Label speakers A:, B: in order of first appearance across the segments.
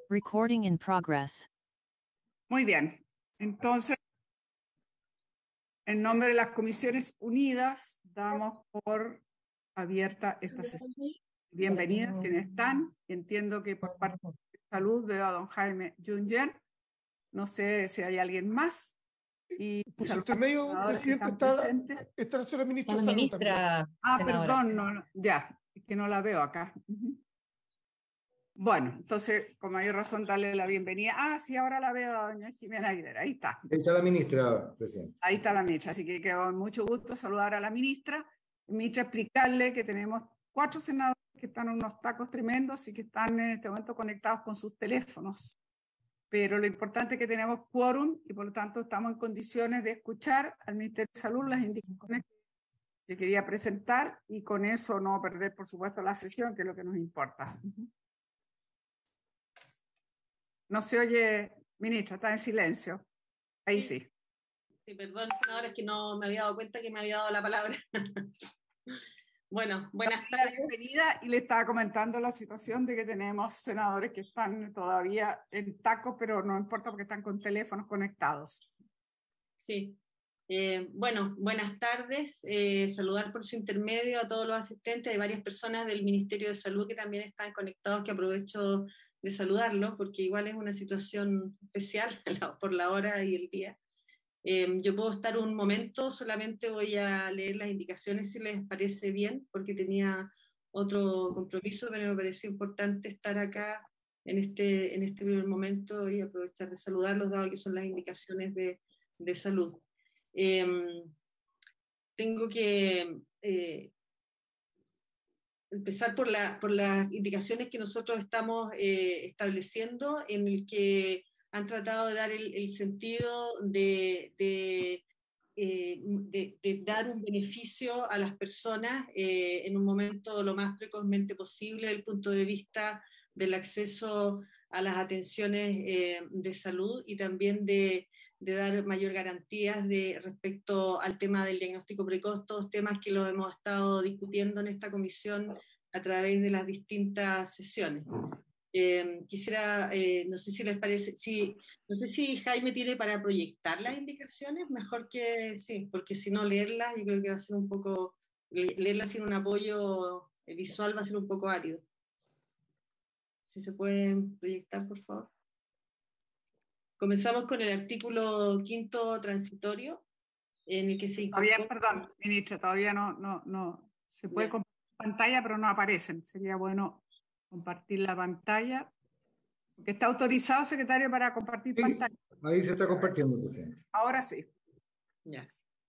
A: Recording in progress.
B: Muy bien. Entonces, en nombre de las Comisiones Unidas, damos por abierta esta sesión. Bienvenidas quienes están. Entiendo que por parte de Salud veo a don Jaime Junger. No sé si hay alguien más. Y
C: Por su
B: saludar
C: intermedio,
B: a los senadores que
C: presidente,
B: están presentes.
C: está la señora ministra
D: La
C: de Salud también.
D: ministra,
B: Ah,
D: senadora.
B: perdón, no, ya, es que no la veo acá. Bueno, entonces, con mayor razón, darle la bienvenida. Ah, sí, ahora la veo a doña Jimena Aguilera. Ahí está.
E: Ahí está la ministra, presidente.
B: Ahí está la ministra, así que con mucho gusto saludar a la ministra. Ministra, explicarle que tenemos 4 senadores que están en unos tacos tremendos y que están en este momento conectados con sus teléfonos. Pero lo importante es que tenemos quórum y por lo tanto estamos en condiciones de escuchar al Ministerio de Salud las indicaciones que quería presentar y con eso no perder, por supuesto, la sesión, que es lo que nos importa. No se oye, ministra, está en silencio. Ahí sí.
D: Sí, perdón, senadora, es que no me había dado cuenta que me había dado la palabra. Bueno, buenas tardes.
B: Bienvenida, y le estaba comentando la situación de que tenemos senadores que están todavía en tacos, pero no importa porque están con teléfonos conectados.
D: Sí. Bueno, buenas tardes. Saludar por su intermedio a todos los asistentes. Hay varias personas del Ministerio de Salud que también están conectados, que aprovecho de saludarlos, porque igual es una situación especial por la hora y el día. Yo puedo estar un momento, solamente voy a leer las indicaciones si les parece bien, porque tenía otro compromiso, pero me pareció importante estar acá en este primer momento y aprovechar de saludarlos, dado que son las indicaciones de salud. Tengo que empezar por las indicaciones que nosotros estamos estableciendo, en el que han tratado de dar el sentido de dar un beneficio a las personas en un momento lo más precozmente posible desde el punto de vista del acceso a las atenciones de salud y también de dar mayor garantías respecto al tema del diagnóstico precoz, todos temas que lo hemos estado discutiendo en esta comisión a través de las distintas sesiones. Quisiera, no sé si les parece, no sé si Jaime tiene para proyectar las indicaciones, mejor que sí, porque si no leerlas, yo creo que va a ser un poco, leerlas sin un apoyo visual va a ser un poco árido. Si se pueden proyectar, por favor. Comenzamos con el artículo 5º transitorio, en el que se incorpora...
B: Todavía, perdón, ministra, todavía no se puede compartir pantalla, pero no aparecen. Sería bueno compartir la pantalla. ¿Que está autorizado, secretario, para compartir pantalla?
E: Ahí se está compartiendo, presidente.
B: Ahora sí.
D: Ya.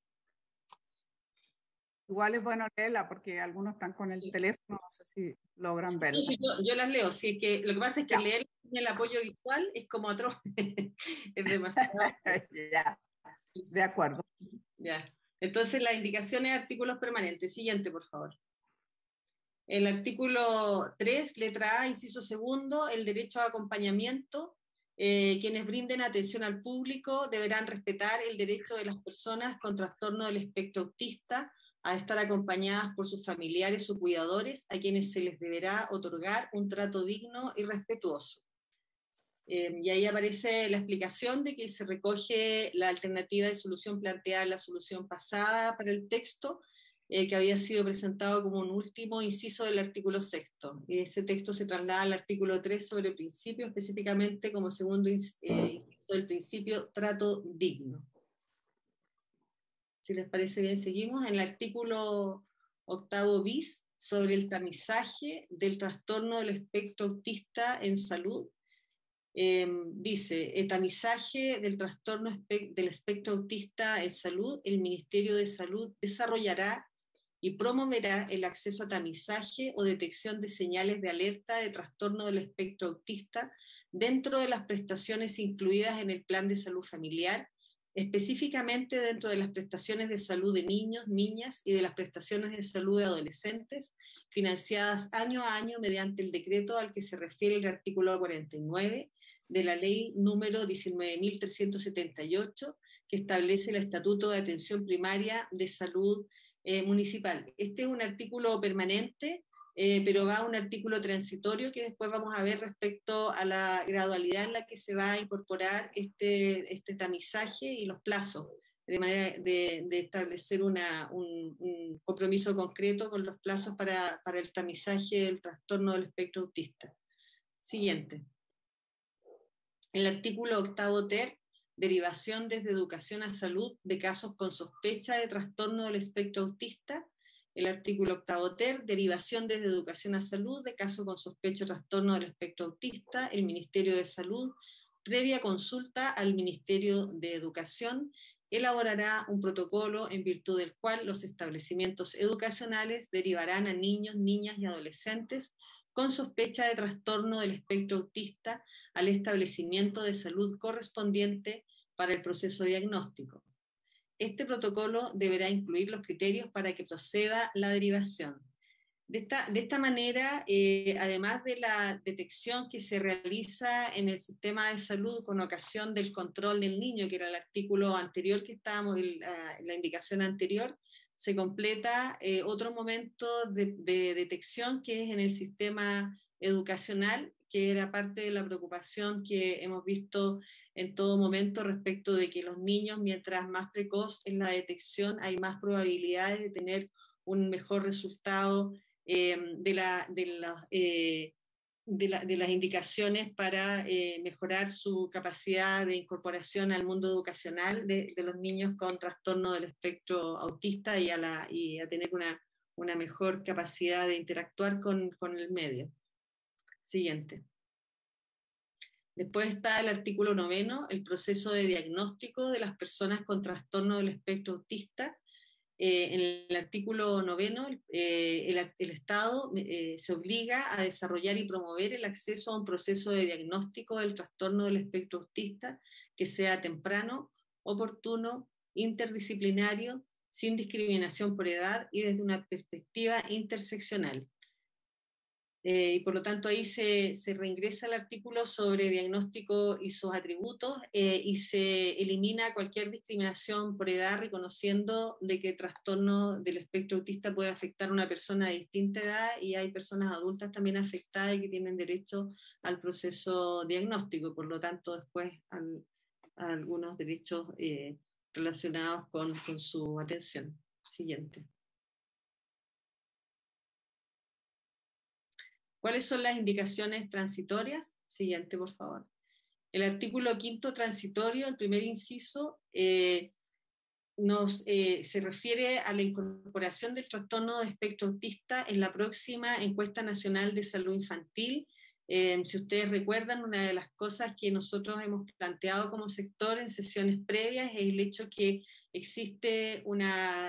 B: Igual es bueno leerla porque algunos están con el teléfono, no sé si logran verla.
D: Sí, yo las leo, sí, que lo que pasa es que leer sin el apoyo visual es como atroz, es demasiado.
B: Ya, de acuerdo.
D: Ya. Entonces, las indicaciones de artículos permanentes. Siguiente, por favor. El artículo 3, letra A, inciso segundo, el derecho a acompañamiento. Quienes brinden atención al público deberán respetar el derecho de las personas con trastorno del espectro autista a estar acompañadas por sus familiares o cuidadores, a quienes se les deberá otorgar un trato digno y respetuoso. Y ahí aparece la explicación de que se recoge la alternativa de solución planteada en la solución pasada para el texto, que había sido presentado como un último inciso del artículo 6º. Y ese texto se traslada al artículo 3 sobre principio, específicamente como segundo inciso del principio trato digno. Si les parece bien, seguimos. En el artículo 8º bis, sobre el tamizaje del trastorno del espectro autista en salud, dice, el tamizaje del trastorno del espectro autista en salud, el Ministerio de Salud desarrollará y promoverá el acceso a tamizaje o detección de señales de alerta de trastorno del espectro autista dentro de las prestaciones incluidas en el Plan de Salud Familiar, específicamente dentro de las prestaciones de salud de niños, niñas y de las prestaciones de salud de adolescentes, financiadas año a año mediante el decreto al que se refiere el artículo 49 de la ley número 19.378, que establece el Estatuto de Atención Primaria de Salud municipal. Este es un artículo permanente pero va a un artículo transitorio que después vamos a ver respecto a la gradualidad en la que se va a incorporar este tamizaje y los plazos, de manera de establecer un compromiso concreto con los plazos para el tamizaje del trastorno del espectro autista. Siguiente. El artículo 8º ter, derivación desde educación a salud de casos con sospecha de trastorno del espectro autista. El artículo 8º ter, derivación desde educación a salud de casos con sospecha de trastorno del espectro autista. El Ministerio de Salud, previa consulta al Ministerio de Educación, elaborará un protocolo en virtud del cual los establecimientos educacionales derivarán a niños, niñas y adolescentes con sospecha de trastorno del espectro autista al establecimiento de salud correspondiente para el proceso diagnóstico. Este protocolo deberá incluir los criterios para que proceda la derivación. De esta manera, además de la detección que se realiza en el sistema de salud con ocasión del control del niño, que era el artículo anterior que estábamos, la indicación anterior, se completa otro momento de detección que es en el sistema educacional, que era parte de la preocupación que hemos visto en todo momento respecto de que los niños, mientras más precoz es la detección, hay más probabilidades de tener un mejor resultado de las indicaciones para mejorar su capacidad de incorporación al mundo educacional de los niños con trastorno del espectro autista y a tener una mejor capacidad de interactuar con el medio. Siguiente. Después está el artículo 9º, el proceso de diagnóstico de las personas con trastorno del espectro autista. En el artículo 9º, el Estado se obliga a desarrollar y promover el acceso a un proceso de diagnóstico del trastorno del espectro autista que sea temprano, oportuno, interdisciplinario, sin discriminación por edad y desde una perspectiva interseccional. Y por lo tanto ahí se reingresa el artículo sobre diagnóstico y sus atributos y se elimina cualquier discriminación por edad, reconociendo de que el trastorno del espectro autista puede afectar a una persona de distinta edad y hay personas adultas también afectadas y que tienen derecho al proceso diagnóstico, por lo tanto después a algunos derechos relacionados con su atención. Siguiente. ¿Cuáles son las indicaciones transitorias? Siguiente, por favor. El artículo 5º transitorio, el primer inciso, se refiere a la incorporación del trastorno de espectro autista en la próxima encuesta nacional de salud infantil. Si ustedes recuerdan, una de las cosas que nosotros hemos planteado como sector en sesiones previas es el hecho que existe no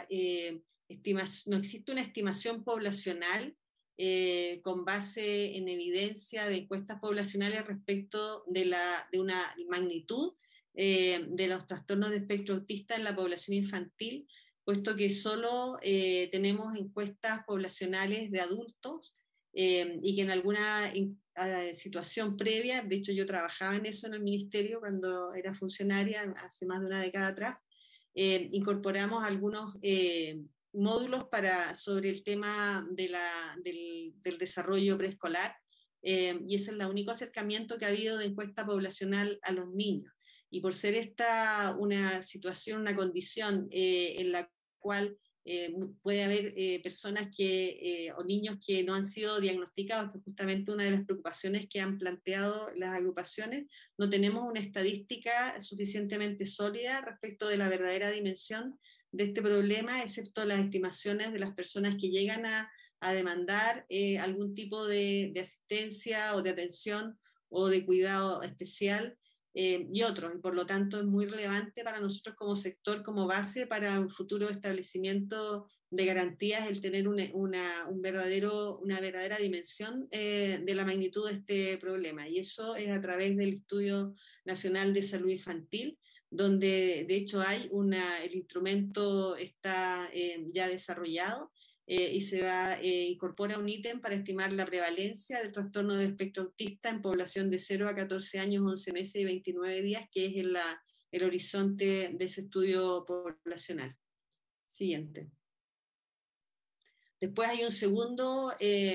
D: existe una estimación poblacional con base en evidencia de encuestas poblacionales respecto de una magnitud de los trastornos de espectro autista en la población infantil, puesto que solo tenemos encuestas poblacionales de adultos y que en alguna situación previa, de hecho yo trabajaba en eso en el ministerio cuando era funcionaria hace más de una década atrás, incorporamos algunos módulos sobre el tema del desarrollo preescolar, y ese es el único acercamiento que ha habido de encuesta poblacional a los niños. Y por ser esta una situación, una condición en la cual puede haber personas o niños que no han sido diagnosticados, que es justamente una de las preocupaciones que han planteado las agrupaciones, no tenemos una estadística suficientemente sólida respecto de la verdadera dimensión de este problema, excepto las estimaciones de las personas que llegan a demandar algún tipo de asistencia o de atención o de cuidado especial y otros, y por lo tanto es muy relevante para nosotros como sector, como base para un futuro establecimiento de garantías, el tener una verdadera dimensión de la magnitud de este problema, y eso es a través del Estudio Nacional de Salud Infantil, donde de hecho el instrumento está ya desarrollado y incorpora un ítem para estimar la prevalencia del trastorno de espectro autista en población de 0 a 14 años, 11 meses y 29 días, que es el horizonte de ese estudio poblacional. Siguiente. Después hay un segundo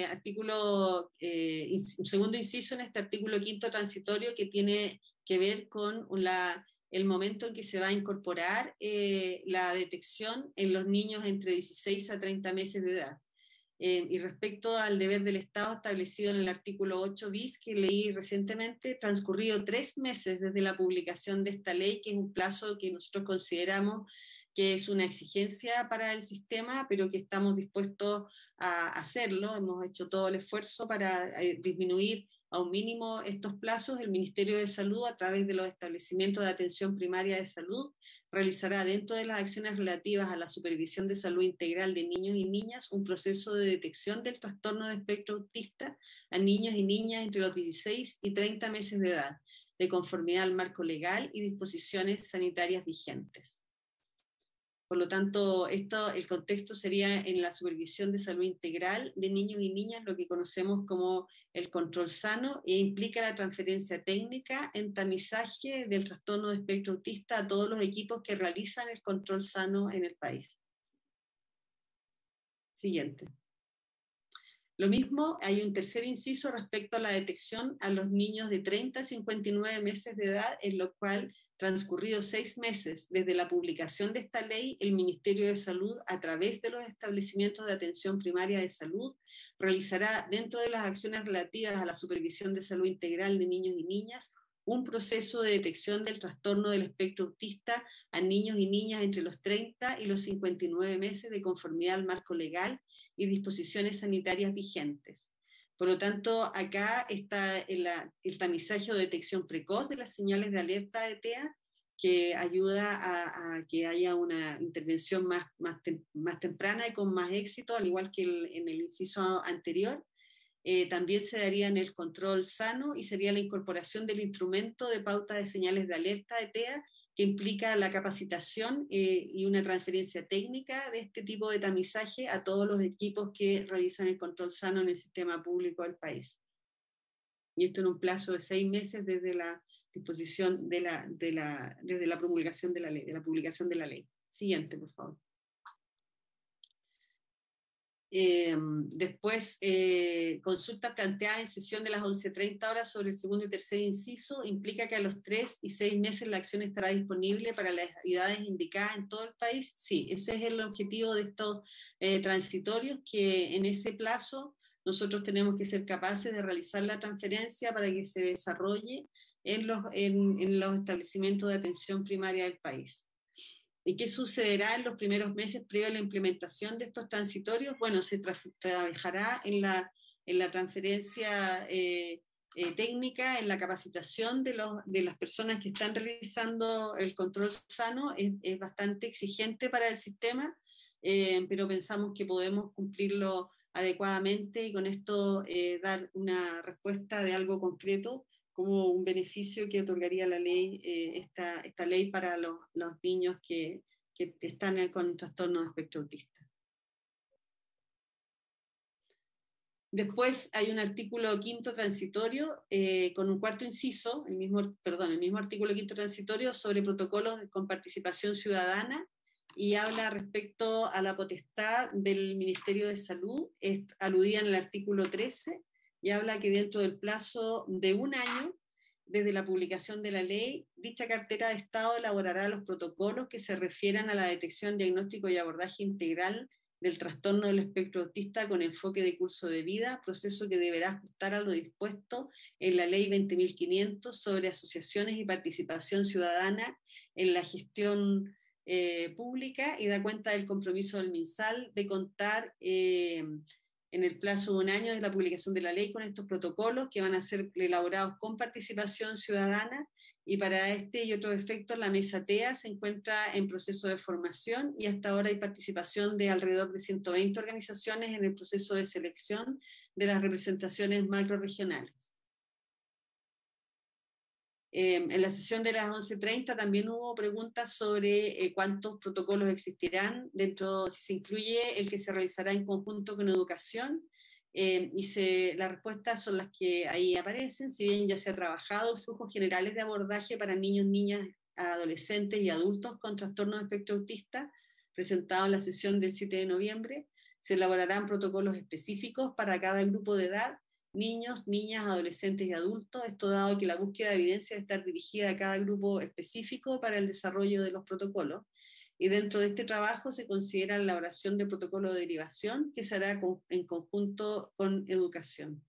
D: un segundo inciso en este artículo 5º transitorio que tiene que ver con el momento en que se va a incorporar la detección en los niños entre 16 a 30 meses de edad. Y respecto al deber del Estado establecido en el artículo 8 bis que leí recientemente, transcurrido 3 meses desde la publicación de esta ley, que es un plazo que nosotros consideramos que es una exigencia para el sistema, pero que estamos dispuestos a hacerlo. Hemos hecho todo el esfuerzo para disminuir a un mínimo estos plazos. El Ministerio de Salud, a través de los establecimientos de atención primaria de salud, realizará dentro de las acciones relativas a la supervisión de salud integral de niños y niñas un proceso de detección del trastorno de espectro autista a niños y niñas entre los 16 y 30 meses de edad, de conformidad al marco legal y disposiciones sanitarias vigentes. Por lo tanto, el contexto sería en la supervisión de salud integral de niños y niñas, lo que conocemos como el control sano, e implica la transferencia técnica en tamizaje del trastorno de espectro autista a todos los equipos que realizan el control sano en el país. Siguiente. Lo mismo, hay un tercer inciso respecto a la detección a los niños de 30 a 59 meses de edad, en lo cual, transcurridos 6 meses desde la publicación de esta ley, el Ministerio de Salud, a través de los establecimientos de atención primaria de salud, realizará dentro de las acciones relativas a la supervisión de salud integral de niños y niñas un proceso de detección del trastorno del espectro autista a niños y niñas entre los 30 y los 59 meses de conformidad al marco legal y disposiciones sanitarias vigentes. Por lo tanto, acá está el tamizaje o detección precoz de las señales de alerta de TEA, que ayuda a que haya una intervención más temprana y con más éxito, al igual que en el inciso anterior. También se daría en el control sano y sería la incorporación del instrumento de pauta de señales de alerta de TEA, que implica la capacitación y una transferencia técnica de este tipo de tamizaje a todos los equipos que realizan el control sano en el sistema público del país. Y esto en un plazo de 6 meses desde la disposición desde la promulgación de la ley, de la publicación de la ley. Siguiente, por favor. Después, consulta planteada en sesión de las 11:30 horas sobre el segundo y tercer inciso implica que a los 3 y 6 meses la acción estará disponible para las edades indicadas en todo el país. Sí, ese es el objetivo de estos transitorios, que en ese plazo nosotros tenemos que ser capaces de realizar la transferencia para que se desarrolle en los establecimientos de atención primaria del país. ¿Y qué sucederá en los primeros meses previo a la implementación de estos transitorios? Bueno, se trabajará en la transferencia técnica, en la capacitación de las personas que están realizando el control sano. Es bastante exigente para el sistema, pero pensamos que podemos cumplirlo adecuadamente y con esto dar una respuesta de algo concreto como un beneficio que otorgaría la ley, esta ley para los niños que están con trastorno de espectro autista. Después hay un artículo 5º transitorio con un cuarto inciso, el mismo artículo 5º transitorio sobre protocolos con participación ciudadana, y habla respecto a la potestad del Ministerio de Salud, aludida en el artículo 13, y habla que dentro del plazo de 1 año, desde la publicación de la ley, dicha cartera de Estado elaborará los protocolos que se refieran a la detección, diagnóstico y abordaje integral del trastorno del espectro autista con enfoque de curso de vida, proceso que deberá ajustar a lo dispuesto en la Ley 20.500 sobre asociaciones y participación ciudadana en la gestión pública, y da cuenta del compromiso del MinSal de contar en el plazo de 1 año desde la publicación de la ley con estos protocolos que van a ser elaborados con participación ciudadana, y para este y otros efectos la mesa TEA se encuentra en proceso de formación y hasta ahora hay participación de alrededor de 120 organizaciones en el proceso de selección de las representaciones macrorregionales. En la sesión de las 11:30 también hubo preguntas sobre cuántos protocolos existirán dentro, si se incluye el que se realizará en conjunto con educación, las respuestas son las que ahí aparecen. Si bien ya se ha trabajado flujos generales de abordaje para niños, niñas, adolescentes y adultos con trastorno de espectro autista, presentado en la sesión del 7 de noviembre, Se elaborarán protocolos específicos para cada grupo de edad, niños, niñas, adolescentes y adultos, esto dado que la búsqueda de evidencia debe estar dirigida a cada grupo específico para el desarrollo de los protocolos. Y dentro de este trabajo se considera la elaboración de protocolo de derivación que se hará en conjunto con educación.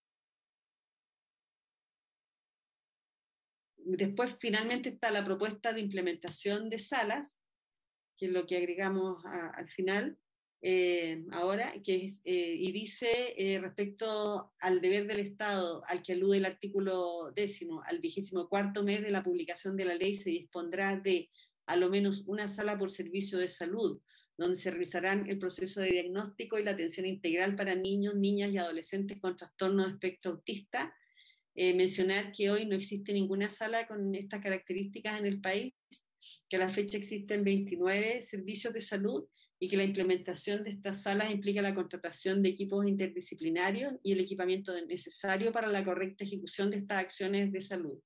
D: Después, finalmente, está la propuesta de implementación de salas, que es lo que agregamos al final, ahora, que es, y dice respecto al deber del Estado, al que alude el artículo 10, al 24º mes de la publicación de la ley, se dispondrá de a lo menos una sala por servicio de salud, donde se realizarán el proceso de diagnóstico y la atención integral para niños, niñas y adolescentes con trastorno de espectro autista. Mencionar que hoy no existe ninguna sala con estas características en el país, que a la fecha existen 29 servicios de salud y que la implementación de estas salas implica la contratación de equipos interdisciplinarios y el equipamiento necesario para la correcta ejecución de estas acciones de salud.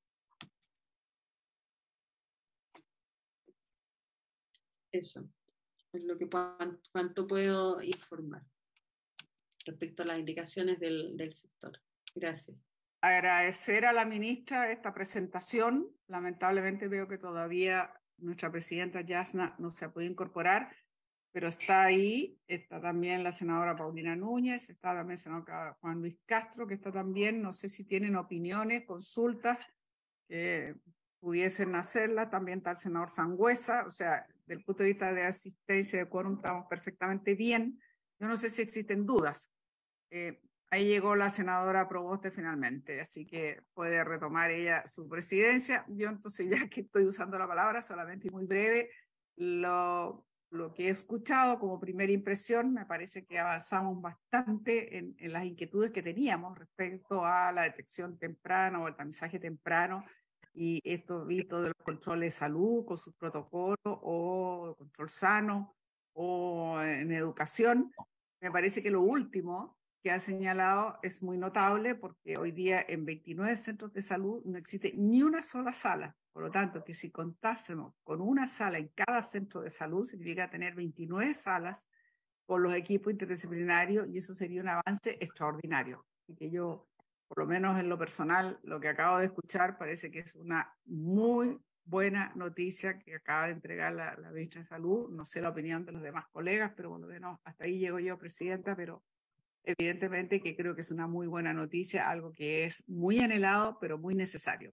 D: Eso es lo que cuanto puedo informar respecto a las indicaciones del sector. Gracias.
B: Agradecer a la ministra esta presentación. Lamentablemente veo que todavía nuestra presidenta Yasna no se ha podido incorporar, pero está ahí. Está también la senadora Paulina Núñez, está también el senador Juan Luis Castro, que está también. No sé si tienen opiniones, consultas que pudiesen hacerla. También está el senador Sangüesa. O sea, del punto de vista de asistencia de quórum estamos perfectamente bien. Yo no sé si existen dudas. Ahí llegó la senadora Proboste finalmente, así que puede retomar ella su presidencia. Yo entonces, ya que estoy usando la palabra, solamente y muy breve, lo que he escuchado como primera impresión, me parece que avanzamos bastante en las inquietudes que teníamos respecto a la detección temprana o el tamizaje temprano y esto visto de los controles de salud con sus protocolos o control sano o en educación. Me parece que lo último que ha señalado es muy notable porque hoy día en 29 centros de salud no existe ni una sola sala. Por lo tanto, que si contásemos con una sala en cada centro de salud, significa tener 29 salas con los equipos interdisciplinarios y eso sería un avance extraordinario. Así que yo, por lo menos en lo personal, lo que acabo de escuchar parece que es una muy buena noticia que acaba de entregar la ministra de Salud. No sé la opinión de los demás colegas, pero por lo menos hasta ahí llego yo, presidenta, pero evidentemente que creo que es una muy buena noticia, algo que es muy anhelado, pero muy necesario.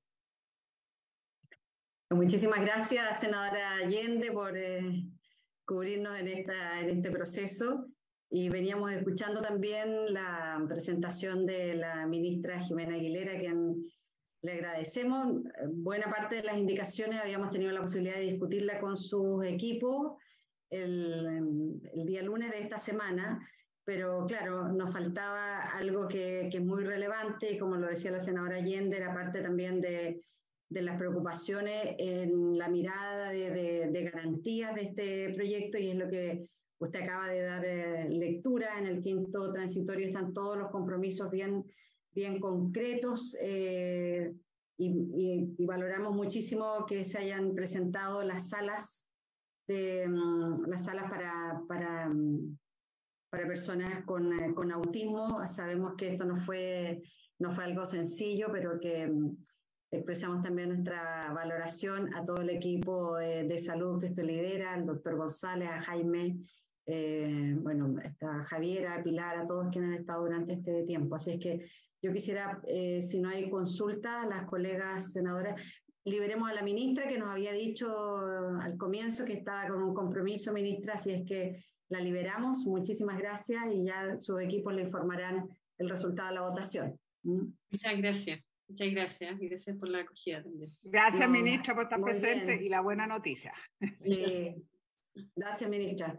C: Muchísimas gracias, senadora Allende, por cubrirnos en este proceso. Y veníamos escuchando también la presentación de la ministra Jimena Aguilera, a quien le agradecemos. Buena parte de las indicaciones habíamos tenido la posibilidad de discutirla con sus equipos el día lunes de esta semana, pero claro, nos faltaba algo que es muy relevante, y como lo decía la senadora Allende, era parte también de las preocupaciones en la mirada de garantías de este proyecto, y es lo que usted acaba de dar lectura. En el quinto transitorio están todos los compromisos bien concretos, y valoramos muchísimo que se hayan presentado las salas para personas con autismo. Sabemos que esto no fue algo sencillo, pero que expresamos también nuestra valoración a todo el equipo de salud que usted lidera, al doctor González, a Jaime, está Javiera, a Pilar, a todos quienes han estado durante este tiempo. Así es que yo quisiera, si no hay consulta, a las colegas senadoras, liberemos a la ministra, que nos había dicho al comienzo que estaba con un compromiso, ministra, así es que la liberamos. Muchísimas gracias, y ya sus equipos le informarán el resultado de la votación.
D: Muchas gracias. Muchas gracias. Y gracias por la acogida también.
B: Gracias, ministra, por estar presente
C: bien.
B: Y la buena noticia.
C: Sí, gracias, ministra.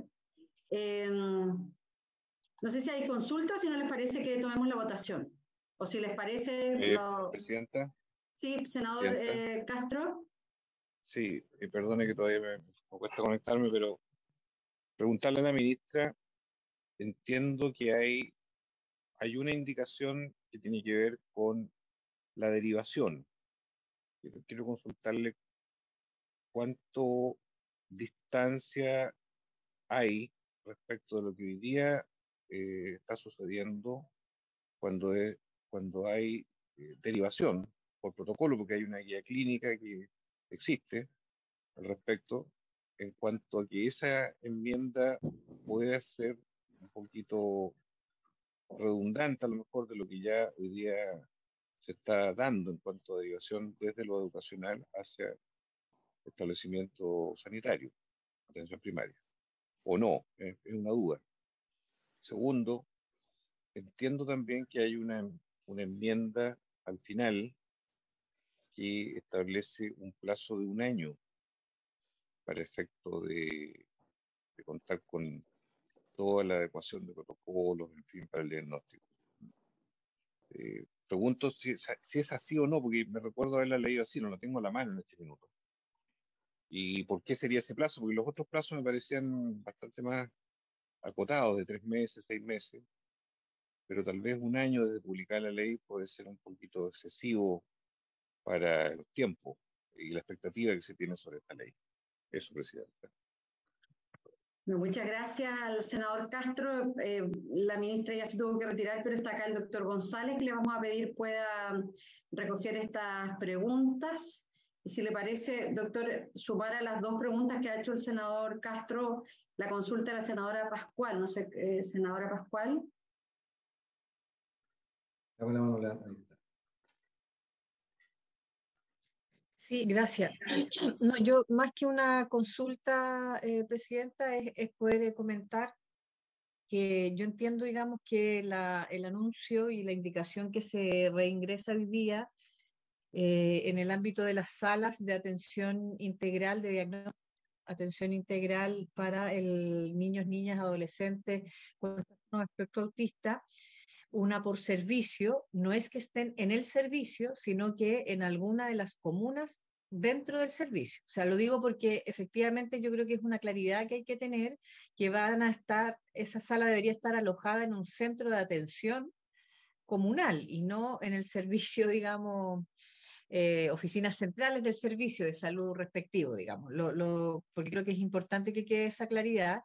C: No sé si hay consultas, si no les parece que tomemos la votación. O si les parece...
F: Presidenta.
C: Sí, senador Castro.
F: Sí, perdone que todavía me cuesta conectarme, pero preguntarle a la ministra, entiendo que hay una indicación que tiene que ver con la derivación. Quiero consultarle cuánto distancia hay respecto de lo que hoy día está sucediendo cuando hay derivación por protocolo, porque hay una guía clínica que existe al respecto, en cuanto a que esa enmienda puede ser un poquito redundante a lo mejor de lo que ya hoy día se está dando en cuanto a derivación desde lo educacional hacia establecimiento sanitario, atención primaria, o no, es una duda. Segundo, entiendo también que hay una enmienda al final que establece un plazo de un año para efecto de contar con toda la adecuación de protocolos, en fin, para el diagnóstico. Pregunto si es así o no, porque me recuerdo haberla leído así, no la tengo a la mano en este minuto. ¿Y por qué sería ese plazo? Porque los otros plazos me parecían bastante más acotados, de 3 meses, 6 meses, pero tal vez un año desde publicar la ley puede ser un poquito excesivo para los tiempos y la expectativa que se tiene sobre esta ley. Eso, Presidenta.
C: Muchas gracias al senador Castro. La ministra ya se tuvo que retirar, pero está acá el doctor González, que le vamos a pedir pueda recoger estas preguntas. Y si le parece, doctor, sumar a las dos preguntas que ha hecho el senador Castro, la consulta de la senadora Pascual. No sé, senadora Pascual.
E: Hago la mano, ahí está.
G: Sí, gracias. No, yo más que una consulta, Presidenta, es poder comentar que yo entiendo, digamos, que el anuncio y la indicación que se reingresa hoy día en el ámbito de las salas de atención integral, de diagnóstico, atención integral para niños, niñas, adolescentes con trastorno de espectro autista, una por servicio, no es que estén en el servicio, sino que en alguna de las comunas dentro del servicio. O sea, lo digo porque efectivamente yo creo que es una claridad que hay que tener, que van a estar, esa sala debería estar alojada en un centro de atención comunal y no en el servicio, digamos, oficinas centrales del servicio de salud respectivo, digamos, porque creo que es importante que quede esa claridad.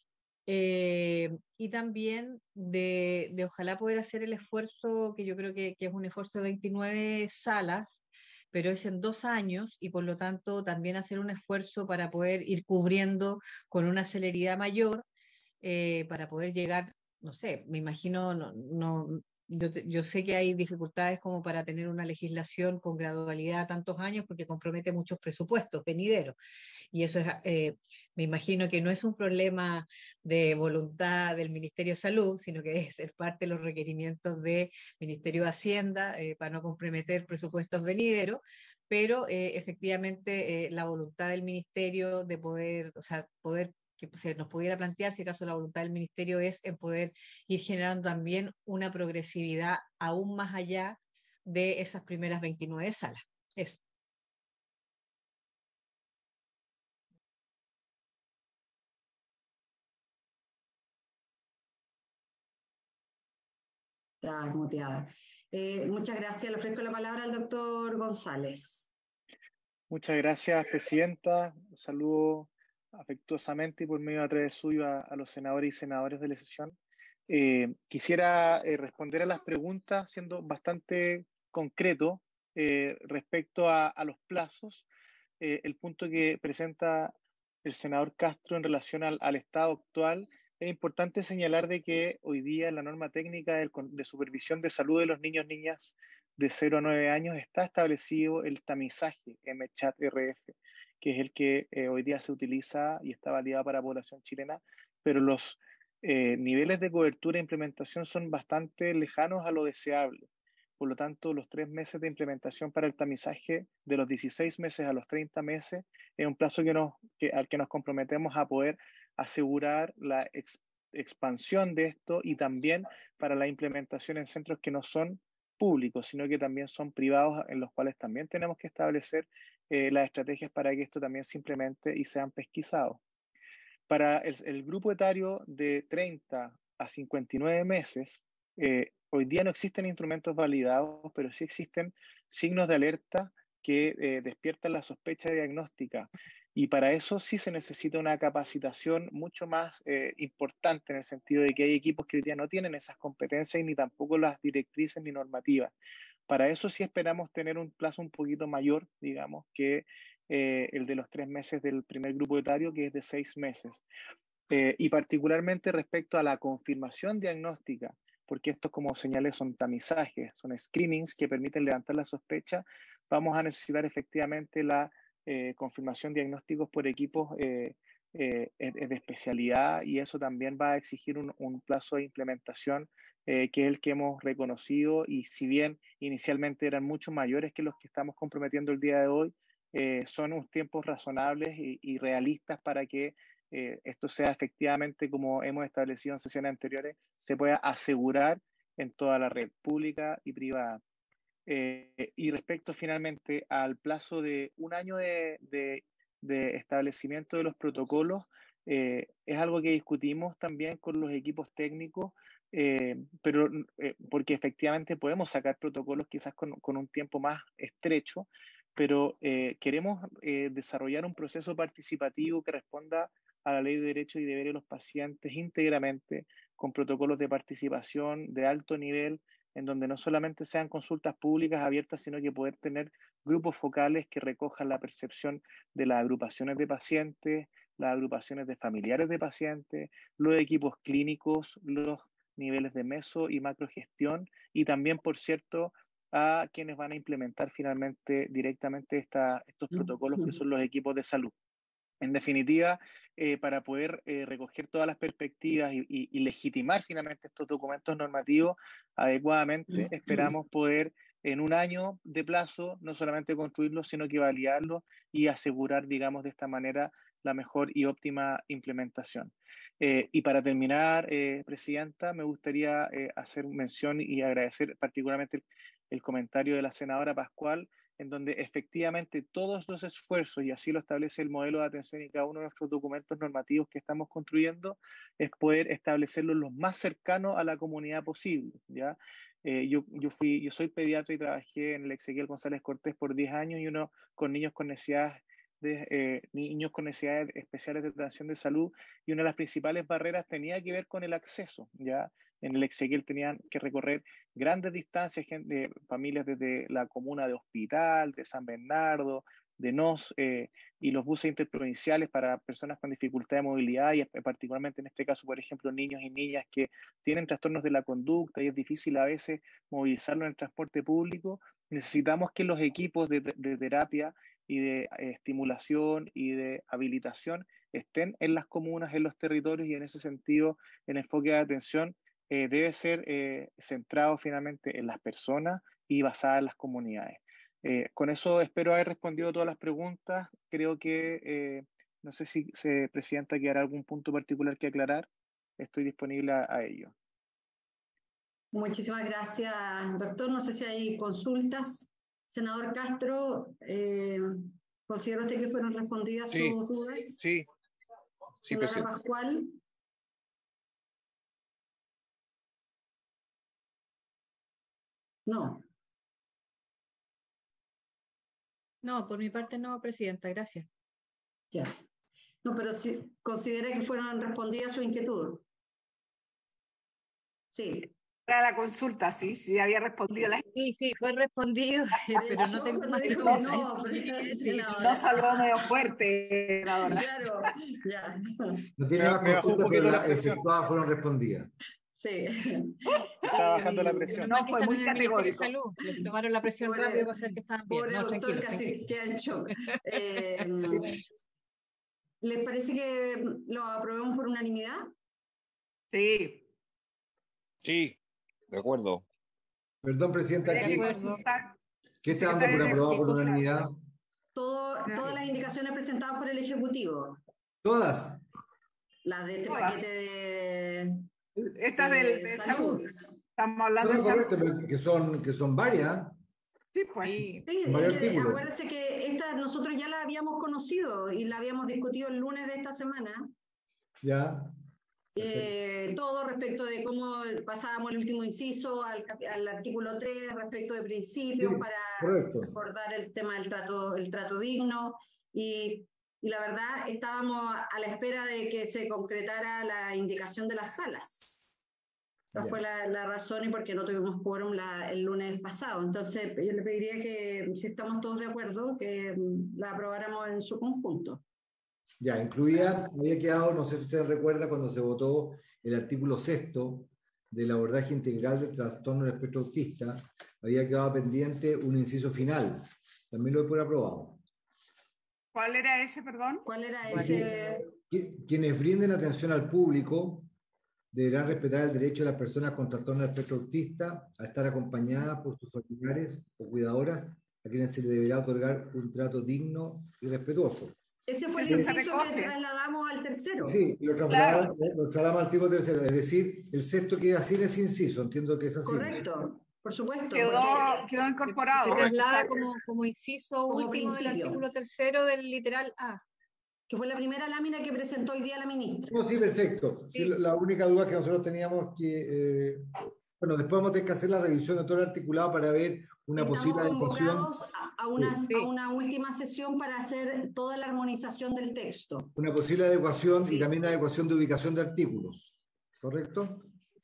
G: Y también de ojalá poder hacer el esfuerzo, que yo creo que es un esfuerzo de 29 salas, pero es en 2 años y por lo tanto también hacer un esfuerzo para poder ir cubriendo con una celeridad mayor, para poder llegar, no sé, me imagino, yo sé que hay dificultades como para tener una legislación con gradualidad a tantos años porque compromete muchos presupuestos venideros. Y eso es, me imagino que no es un problema de voluntad del Ministerio de Salud, sino que es parte de los requerimientos del Ministerio de Hacienda para no comprometer presupuestos venideros, pero efectivamente la voluntad del Ministerio de poder, o sea, poder que se nos pudiera plantear, si acaso la voluntad del Ministerio es en poder ir generando también una progresividad aún más allá de esas primeras 29 salas. Eso.
C: Está muteada. Muchas gracias. Le ofrezco la palabra al doctor González.
H: Muchas gracias, Presidenta. Saludo afectuosamente y por medio a través suyo a los senadores y senadoras de la sesión. Quisiera responder a las preguntas siendo bastante concreto respecto a los plazos. El punto que presenta el senador Castro en relación al estado actual, es importante señalar de que hoy día la norma técnica de supervisión de salud de los niños, niñas de 0 a 9 años está establecido el tamizaje MCHAT-RF, que es el que hoy día se utiliza y está validado para la población chilena, pero los niveles de cobertura e implementación son bastante lejanos a lo deseable. Por lo tanto, los 3 meses de implementación para el tamizaje, de los 16 meses a los 30 meses, es un plazo al que nos comprometemos a poder asegurar la expansión de esto y también para la implementación en centros que no son públicos, sino que también son privados, en los cuales también tenemos que establecer las estrategias para que esto también se implemente y sean pesquisados. Para el grupo etario de 30 a 59 meses, hoy día no existen instrumentos validados, pero sí existen signos de alerta que despiertan la sospecha diagnóstica. Y para eso sí se necesita una capacitación mucho más importante, en el sentido de que hay equipos que hoy día no tienen esas competencias ni tampoco las directrices ni normativas. Para eso sí esperamos tener un plazo un poquito mayor, digamos, que el de los 3 meses del primer grupo etario, que es de 6 meses. Y particularmente respecto a la confirmación diagnóstica, porque estos, como señalé, son tamizajes, son screenings que permiten levantar la sospecha, vamos a necesitar efectivamente la confirmación diagnósticos por equipos de especialidad, y eso también va a exigir un plazo de implementación que es el que hemos reconocido, y si bien inicialmente eran mucho mayores que los que estamos comprometiendo el día de hoy, son unos tiempos razonables y realistas para que esto sea efectivamente, como hemos establecido en sesiones anteriores, se pueda asegurar en toda la red pública y privada. Y respecto finalmente al plazo de 1 año de establecimiento de los protocolos, es algo que discutimos también con los equipos técnicos, pero porque efectivamente podemos sacar protocolos quizás con un tiempo más estrecho, pero queremos desarrollar un proceso participativo que responda a la Ley de Derechos y Deberes de los Pacientes íntegramente, con protocolos de participación de alto nivel, en donde no solamente sean consultas públicas abiertas, sino que poder tener grupos focales que recojan la percepción de las agrupaciones de pacientes, las agrupaciones de familiares de pacientes, los equipos clínicos, los niveles de meso y macrogestión, y también, por cierto, a quienes van a implementar finalmente directamente estos protocolos, que son los equipos de salud. En definitiva, para poder recoger todas las perspectivas y legitimar finalmente estos documentos normativos adecuadamente, esperamos poder en 1 año de plazo no solamente construirlos, sino que validarlos y asegurar, digamos, de esta manera la mejor y óptima implementación. Y para terminar, Presidenta, me gustaría hacer mención y agradecer particularmente el comentario de la senadora Pascual, en donde efectivamente todos los esfuerzos, y así lo establece el modelo de atención y cada uno de nuestros documentos normativos que estamos construyendo, es poder establecerlos lo más cercano a la comunidad posible, ¿ya? Yo soy pediatra y trabajé en el Exequiel González Cortés por 10 años, y uno con niños con necesidades especiales de atención de salud, y una de las principales barreras tenía que ver con el acceso, ¿ya? En el Exequiel tenían que recorrer grandes distancias, de familias desde la comuna de Hospital, de San Bernardo, de Nos, y los buses interprovinciales para personas con dificultad de movilidad, y particularmente en este caso, por ejemplo, niños y niñas que tienen trastornos de la conducta y es difícil a veces movilizarlo en el transporte público. Necesitamos que los equipos de terapia y de estimulación y de habilitación estén en las comunas, en los territorios, y en ese sentido el enfoque de atención debe ser centrado finalmente en las personas y basado en las comunidades. Con eso espero haber respondido todas las preguntas. Creo que, no sé si Presidenta, quedará algún punto particular que aclarar. Estoy disponible a ello.
C: Muchísimas gracias, doctor. No sé si hay consultas. Senador Castro, ¿considera usted que fueron respondidas sus dudas?
F: Sí,
C: Senadora
F: Presidenta.
C: Pascual. No.
G: No, por mi parte no, Presidenta, gracias.
C: Ya. No, pero si considera que fueron respondidas su inquietud. Sí.
B: Para la consulta, sí, había respondido la
G: Sí, fue respondido, pero no tengo más
C: dijo
G: cosas.
B: No salió medio fuerte, senadora.
C: Claro, ya.
E: No tiene más
H: Me bajó un
E: consultas,
H: poquito
E: pero
H: la
E: las
H: presión.
E: efectuadas fueron respondidas.
C: Sí.
H: Está bajando la presión.
B: No, fue muy
G: en el Ministerio de
B: categórico.
G: Salud. Les tomaron la presión
C: Pobre-
G: rápido para hacer que estaban bien.
C: Pobre
G: No,
C: doctor,
G: tranquilo,
C: casi
G: tranquilo.
C: queda en shock. ¿Les parece que lo aprobemos por unanimidad?
B: Sí.
F: Sí, de acuerdo.
E: Perdón, Presidenta,
G: De acuerdo.
E: ¿qué está dando por aprobado por
G: cosa?
E: unanimidad?
C: Todas las indicaciones presentadas por el Ejecutivo.
E: ¿Todas?
C: Las de este
B: Todas.
C: paquete de
B: Esta de salud. Estamos hablando
E: No,
B: de salud.
E: correcto, pero que son varias.
B: Sí, pues.
G: Sí.
C: Sí,
E: Varios
C: es que
E: artículos.
C: acuérdense que esta nosotros ya la habíamos conocido y la habíamos discutido el lunes de esta semana.
E: Ya.
C: Todo respecto de cómo pasábamos el último inciso al artículo 3 respecto de principios
E: Sí,
C: para
E: correcto.
C: abordar el tema del trato digno y y la verdad estábamos a la espera de que se concretara la indicación de las salas. Esa fue la razón y por qué no tuvimos quórum el lunes pasado. Entonces, yo le pediría que, si estamos todos de acuerdo, que la aprobáramos en su conjunto.
E: Ya, había quedado, no sé si usted recuerda, cuando se votó el artículo 6º del abordaje integral del trastorno del espectro autista, había quedado pendiente un inciso final. También lo he por aprobado.
B: ¿Cuál era ese, perdón?
C: ¿Cuál era ese?
E: Quienes brinden atención al público deberán respetar el derecho de las personas con trastorno del espectro autista a estar acompañadas por sus familiares o cuidadoras, a quienes se les deberá otorgar un trato digno y respetuoso.
C: Ese fue el inciso que trasladamos al tercero.
E: Sí, lo trasladamos al artículo tercero, es decir, el sexto queda sin ese inciso, entiendo que es así.
C: Correcto, por supuesto.
B: Quedó incorporado.
G: Se traslada como inciso
C: como
G: último
C: principio
G: del artículo tercero del literal A.
C: Que fue la primera lámina que presentó hoy día la ministra.
E: No, sí, perfecto. Sí, la única duda que nosotros teníamos que... bueno, después vamos a tener que hacer la revisión de todo el articulado para ver una posible adecuación.
C: Estamos convocados a una última sesión para hacer toda la armonización del texto.
E: Una posible adecuación y también una adecuación de ubicación de artículos. ¿Correcto?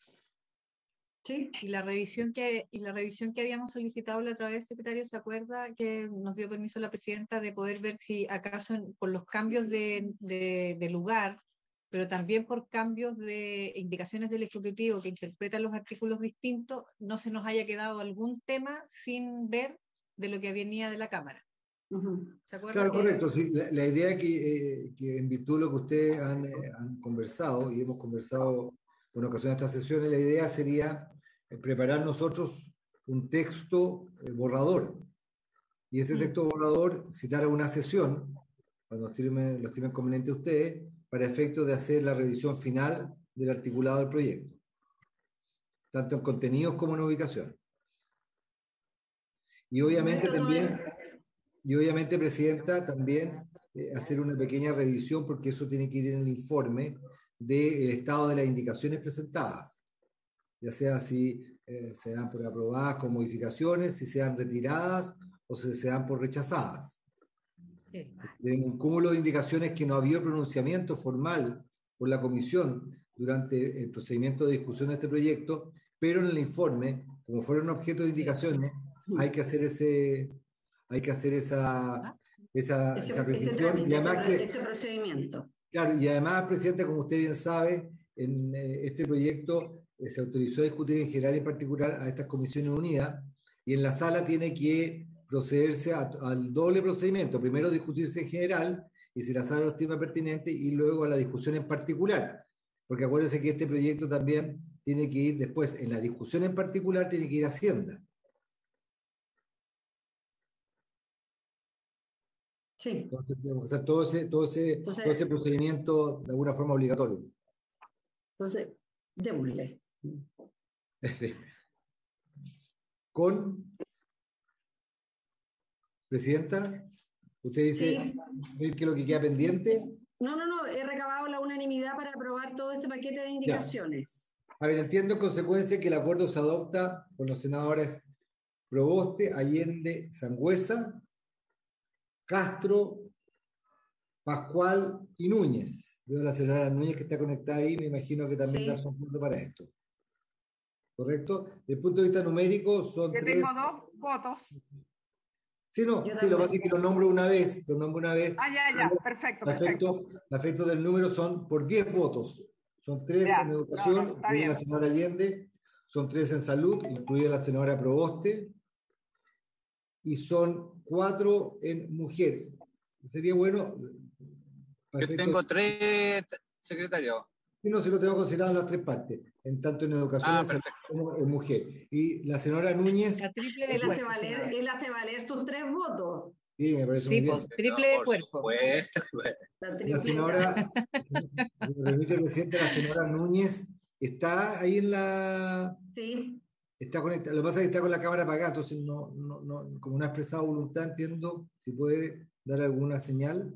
C: Sí.
G: Y la revisión que habíamos solicitado la otra vez, secretario, ¿se acuerda que nos dio permiso la presidenta de poder ver si acaso por los cambios de lugar, pero también por cambios de indicaciones del Ejecutivo que interpretan los artículos distintos, no se nos haya quedado algún tema sin ver de lo que venía de la Cámara? ¿Se acuerda?
E: Claro, correcto. Sí, la idea que en virtud de lo que ustedes han conversado, y hemos conversado con ocasión de estas sesiones, la idea sería preparar nosotros un texto borrador. Y ese texto borrador citar a una sesión, cuando lo estimen conveniente ustedes, para efectos de hacer la revisión final del articulado del proyecto, tanto en contenidos como en ubicación. Y obviamente Presidenta, también hacer una pequeña revisión, porque eso tiene que ir en el informe del estado de las indicaciones presentadas, ya sea si se dan por aprobadas con modificaciones, si se dan retiradas o si se dan por rechazadas. De un cúmulo de indicaciones que no ha habido pronunciamiento formal por la Comisión durante el procedimiento de discusión de este proyecto, pero en el informe, como fueron objeto de indicaciones, hay que hacer esa revisión.
C: Ese procedimiento.
E: Claro, y además, Presidenta, como usted bien sabe, en este proyecto se autorizó a discutir en general y en particular a estas comisiones unidas, y en la sala tiene que procederse al doble procedimiento. Primero discutirse en general, y si la sala lo estima pertinente, y luego a la discusión en particular. Porque acuérdense que este proyecto también tiene que ir después, en la discusión en particular, tiene que ir a Hacienda.
C: Sí.
E: Entonces, o sea, todo ese procedimiento de alguna forma obligatorio.
C: Entonces, démosle.
E: Con Presidenta, usted dice que es lo que queda pendiente.
C: No, he recabado la unanimidad para aprobar todo este paquete de indicaciones.
E: Ya. A ver, entiendo en consecuencia que el acuerdo se adopta con los senadores Proboste, Allende, Sangüesa, Castro, Pascual y Núñez. Veo a la senadora Núñez que está conectada ahí, me imagino que también da su punto para esto. ¿Correcto? Desde el punto de vista numérico son
B: Yo tengo 2 votos.
E: Sí, lo que pasa es que lo nombro una vez.
B: Ya, perfecto.
E: Los efectos del número son por 10 votos. Son 3 en educación, incluida la senadora Allende, son 3 en salud, incluida la senadora Proboste, y son 4 en mujer. Sería bueno...
I: Yo tengo 3, secretario.
E: Y no se lo tengo considerado en las 3 partes, en tanto en educación como en mujer. Y la senadora Núñez...
C: Él hace valer sus 3 votos.
E: Sí, me parece muy bien.
G: Pues, triple de cuerpo.
E: La senadora, si me permite, Presidente, la senadora Núñez está ahí en la...
C: Sí.
E: Está conectada. Lo que pasa es que está con la cámara apagada, entonces como no ha expresado voluntad, entiendo, si puede dar alguna señal.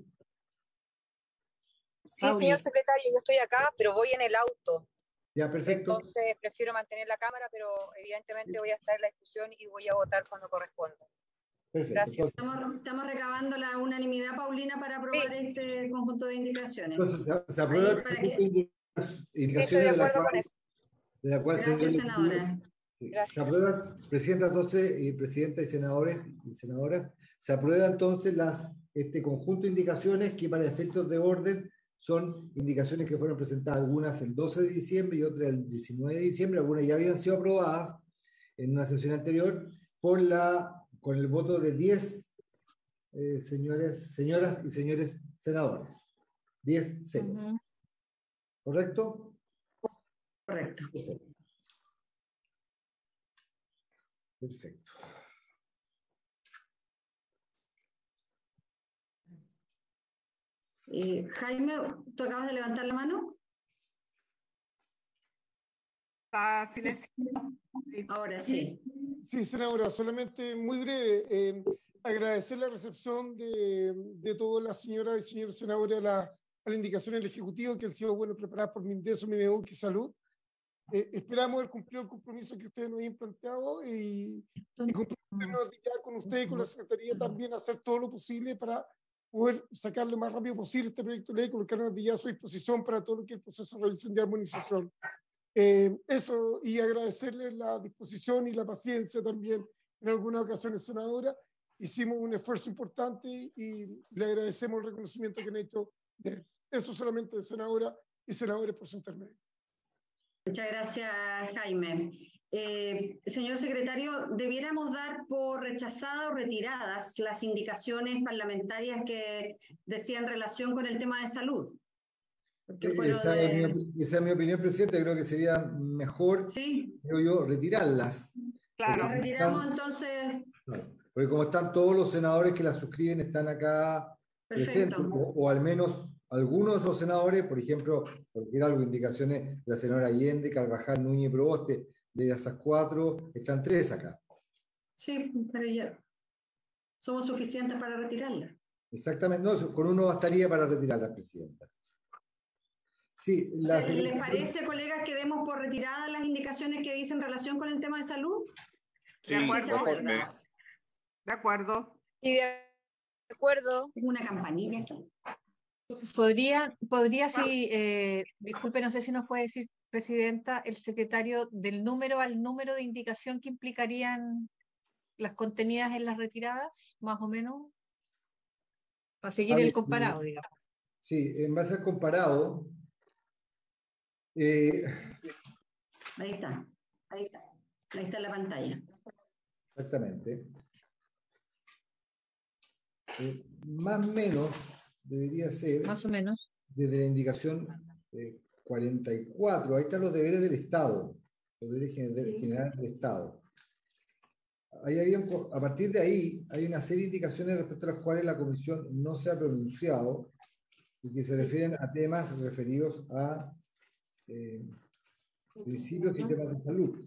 J: Sí, señor secretario, yo estoy acá, pero voy en el auto.
E: Ya, perfecto.
J: Entonces prefiero mantener la cámara, pero evidentemente voy a estar en la discusión y voy a votar cuando corresponda.
E: Perfecto.
J: Gracias.
C: Estamos recabando aprobando la unanimidad, Paulina, para aprobar este conjunto de indicaciones.
E: Entonces, se aprueba el conjunto de indicaciones de la cual
C: Gracias, senadora.
E: Se aprueba, Presidenta, entonces, Presidenta y senadores y senadoras, se aprueba entonces este conjunto de indicaciones que para efectos de orden son indicaciones que fueron presentadas, algunas el 12 de diciembre y otras el 19 de diciembre, algunas ya habían sido aprobadas en una sesión anterior con el voto de 10 señoras y señores senadores. 10-0. ¿Correcto?
C: Correcto.
E: Perfecto.
C: Jaime, ¿tú acabas de levantar la mano?
B: Está silencio.
C: Ahora sí.
K: Sí, senadora, solamente muy breve. Agradecer la recepción de todas las señoras y señores senadores a la indicación del Ejecutivo que han sido preparadas por Mindeso, Mineduc y Salud. Esperamos haber cumplido el compromiso que ustedes nos habían planteado y comprometernos ya con ustedes y con la Secretaría también a hacer todo lo posible para poder sacar lo más rápido posible este proyecto de ley, colocarnos ya a su disposición para todo lo que es el proceso de revisión de armonización. Eso, y agradecerles la disposición y la paciencia también en algunas ocasiones, senadora. Hicimos un esfuerzo importante y le agradecemos el reconocimiento que han hecho de él. Eso solamente, senadora y senadores, por su intermedio.
C: Muchas gracias, Jaime. Señor secretario, ¿debiéramos dar por rechazadas o retiradas las indicaciones parlamentarias que decían relación con el tema de salud?
E: Esa es mi opinión, Presidente. Creo que sería mejor, creo yo, retirarlas.
C: Claro, retiramos entonces.
E: Porque como están todos los senadores que las suscriben, están acá presentes, o al menos algunos de los senadores, por ejemplo, porque era algo, indicaciones de la senadora Allende, Carvajal, Núñez y Proboste, de esas 4, están 3 acá.
C: Sí, pero ya somos suficientes para retirarlas.
E: Exactamente, no, con uno bastaría para retirarlas, Presidenta. Sí,
C: ¿Les parece, colegas, que demos por retiradas las indicaciones que dicen relación con el tema de salud?
B: Sí, de acuerdo. De acuerdo.
J: Sí, de acuerdo.
C: Una campanilla aquí.
G: Podría sí, disculpe, no sé si nos puede decir, Presidenta, el secretario, del número al número de indicación que implicarían las contenidas en las retiradas, más o menos, para seguir el comparado, digamos.
E: Sí, en base al comparado.
C: Ahí está en la pantalla.
E: Exactamente. Más o menos debería ser.
G: Más o menos.
E: Desde la indicación 44, ahí están los deberes del Estado, los deberes generales del Estado. Ahí a partir de ahí hay una serie de indicaciones respecto a las cuales la Comisión no se ha pronunciado y que se refieren a temas referidos a principios y temas de salud.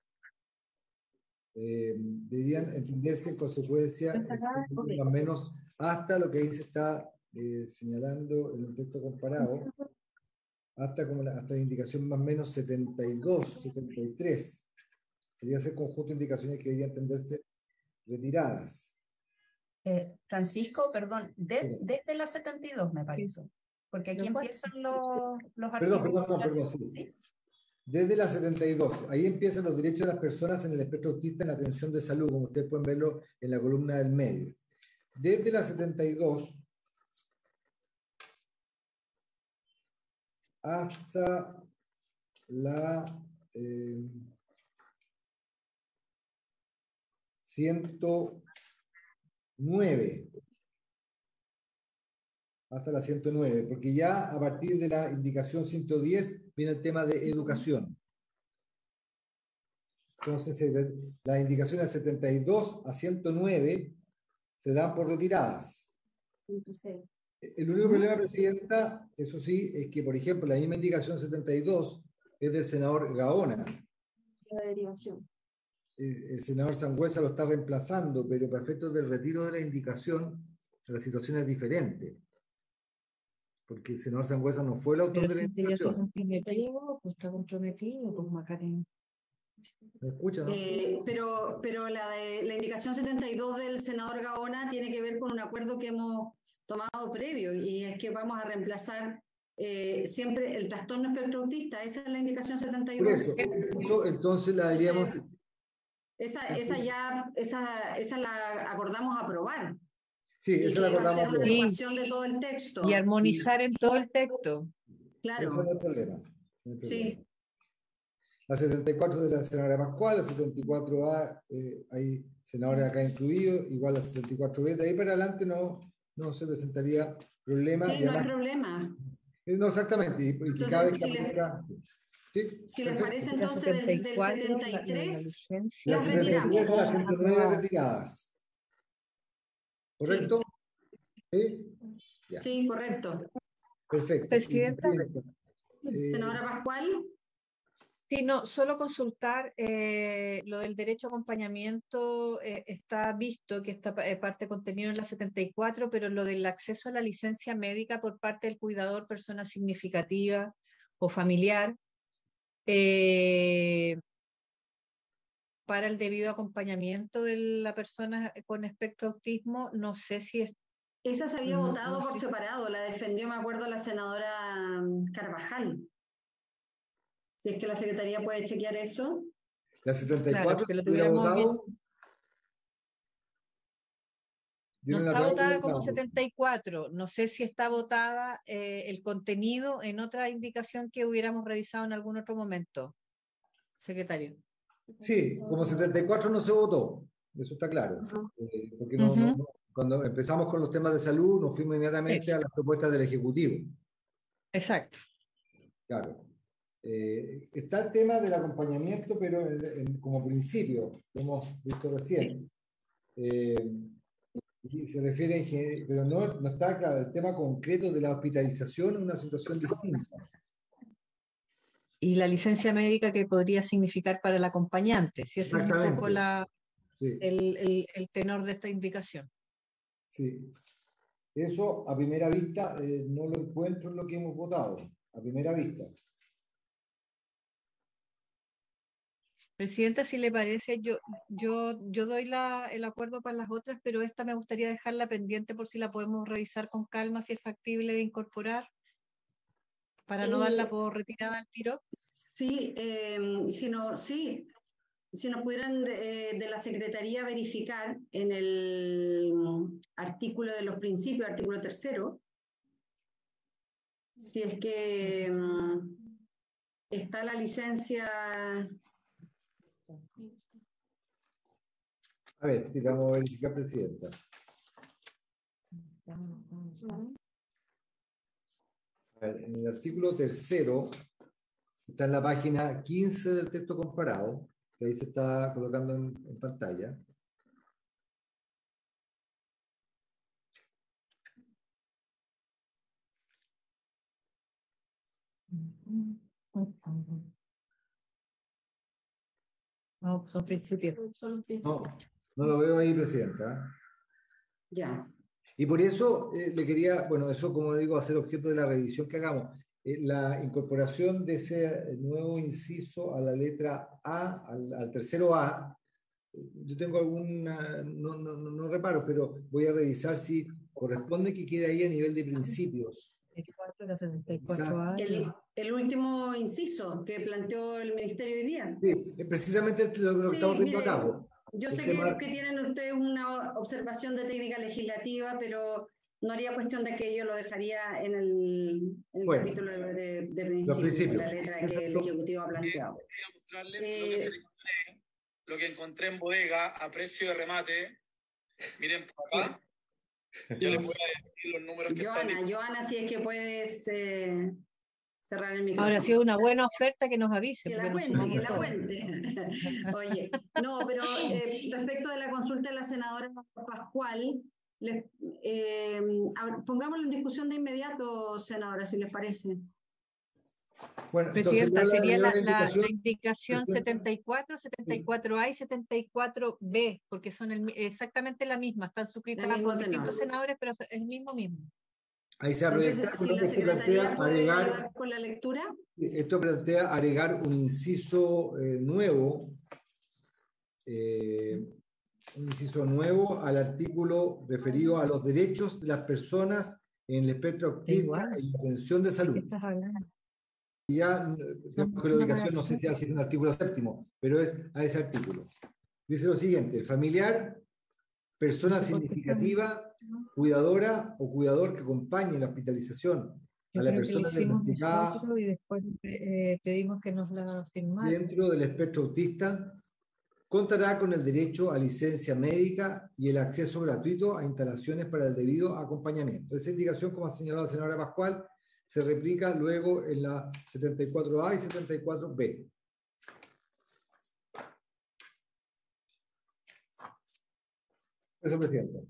E: Deberían entenderse en consecuencia más o menos hasta lo que ahí se está señalando en el texto comparado, hasta la indicación más o menos 72, 73. Sería ese conjunto de indicaciones que deberían entenderse retiradas.
L: Francisco, perdón, desde la 72 me parece, porque aquí empiezan los artículos.
E: Perdón, sí. Desde la 72, ahí empiezan los derechos de las personas en el espectro autista en la atención de salud, como ustedes pueden verlo en la columna del medio. Desde la 72 hasta la 109. Hasta la 109, porque ya a partir de la indicación 110 viene el tema de educación. Entonces, las indicaciones 72 a 109 se dan por retiradas. El único problema, Presidenta, eso sí, es que, por ejemplo, la misma indicación 72 es del senador Gaona.
L: La derivación.
E: El senador Sangüesa lo está reemplazando, pero para efectos del retiro de la indicación, la situación es diferente. Porque el senador Sangüesa no fue el autor de la indicación.
G: Pues está comprometido, pues Macarena.
E: ¿Me escucha, no?
C: Pero la indicación 72 del senador Gaona tiene que ver con un acuerdo que hemos tomado previo, y es que vamos a reemplazar siempre el trastorno espectro autista. Esa es la indicación 72.
E: Por eso entonces la deberíamos...
C: Esa la acordamos aprobar.
E: Sí, esa la acordamos
C: hacer una
E: aprobar.
C: adecuación de todo el texto.
G: Y armonizar en todo el texto.
C: Claro.
E: Ese no es el problema.
C: Sí.
E: La 74 de la senadora Pascual, la 74A, hay senadores acá incluidos, igual la 74B, de ahí para adelante no se presentaría problema.
C: Sí, no hay problema.
E: No, exactamente. Y que cada vez que
C: si les parece, entonces del 73,
E: las
C: retiramos.
E: Las 109 retiradas. ¿Correcto?
C: Sí, correcto.
E: Perfecto.
G: Presidenta.
C: Senadora Pascual.
G: Sí, no, solo consultar lo del derecho a acompañamiento. Está visto que esta parte contenido en la 74, pero lo del acceso a la licencia médica por parte del cuidador, persona significativa o familiar, para el debido acompañamiento de la persona con espectro autismo, no sé si es...
C: Esa se había votado por separado, la defendió, me acuerdo, la senadora Carvajal. Si es que la Secretaría puede chequear eso.
E: La 74,
G: claro, que lo tuviéramos
E: votado.
G: No está votada como 74. No sé si está votada el contenido en otra indicación que hubiéramos revisado en algún otro momento. Secretario.
E: Sí, como 74 no se votó, eso está claro. Porque cuando empezamos con los temas de salud, nos fuimos inmediatamente a las propuestas del Ejecutivo.
G: Exacto.
E: Claro. Está el tema del acompañamiento, pero como principio, lo hemos visto recién. Y se refiere, pero no está claro el tema concreto de la hospitalización en una situación distinta.
G: Y la licencia médica que podría significar para el acompañante, si ese es un poco el tenor de esta indicación.
E: Sí. Eso a primera vista no lo encuentro en lo que hemos votado, a primera vista.
G: Presidenta, si le parece, yo doy el acuerdo para las otras, pero esta me gustaría dejarla pendiente por si la podemos revisar con calma, si es factible de incorporar, para no darla por retirada al tiro.
C: Sí, si nos pudieran de la Secretaría verificar en el artículo de los principios, artículo 3º, si es que está la licencia...
E: A ver, si vamos a verificar, Presidenta. A ver, en el artículo 3º está en la página 15 del texto comparado, que ahí se está colocando en pantalla.
G: No, son principios.
E: No lo veo ahí, Presidenta.
C: Ya.
E: Y por eso le quería, bueno, eso como digo, va a ser objeto de la revisión que hagamos. La incorporación de ese nuevo inciso a la letra A, al tercero A, yo tengo alguna, no reparo, pero voy a revisar si corresponde que quede ahí a nivel de principios.
C: El último inciso que planteó el Ministerio hoy día.
E: Sí, precisamente lo que estamos viendo a cabo.
C: Yo sé que tienen ustedes una observación de técnica legislativa, pero no haría cuestión de que yo lo dejaría en el capítulo de principio, la letra que el Ejecutivo ha planteado.
M: Quería mostrarles lo que encontré en bodega a precio de remate. Miren por acá. Yo les voy a decir los números que están.
C: Joana, si es que puedes cerrar el micrófono.
G: Ahora ha sido una buena oferta que nos avise.
C: Que la cuente. Oye, no, pero respecto de la consulta de la senadora Pascual, pongámoslo en discusión de inmediato, senadora, si les parece.
E: Bueno,
G: Presidenta, sería la indicación 74, 74A y 74B, porque son exactamente la misma, están suscritas por distintos senadores, pero es el mismo.
E: Ahí se ha
C: Entonces, si la Secretaría puede ayudar con la lectura.
E: Esto plantea agregar un inciso nuevo al artículo referido a los derechos de las personas en el espectro autista y la atención de salud. Y ya, tengo la ubicación, no sé si hace un artículo 7º, pero es a ese artículo. Dice lo siguiente: el familiar, persona significativa, cuidadora o cuidador que acompañe la hospitalización a la persona diagnosticada
G: y después pedimos que nos la firmara.
E: Dentro del espectro autista, contará con el derecho a licencia médica y el acceso gratuito a instalaciones para el debido acompañamiento. Esa indicación, como ha señalado la señora Pascual, se replica luego en la 74A y 74B. Eso, presidente.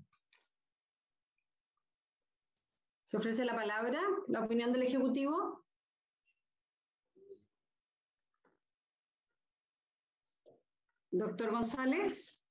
C: ¿Se ofrece la palabra, la opinión del Ejecutivo? Doctor González.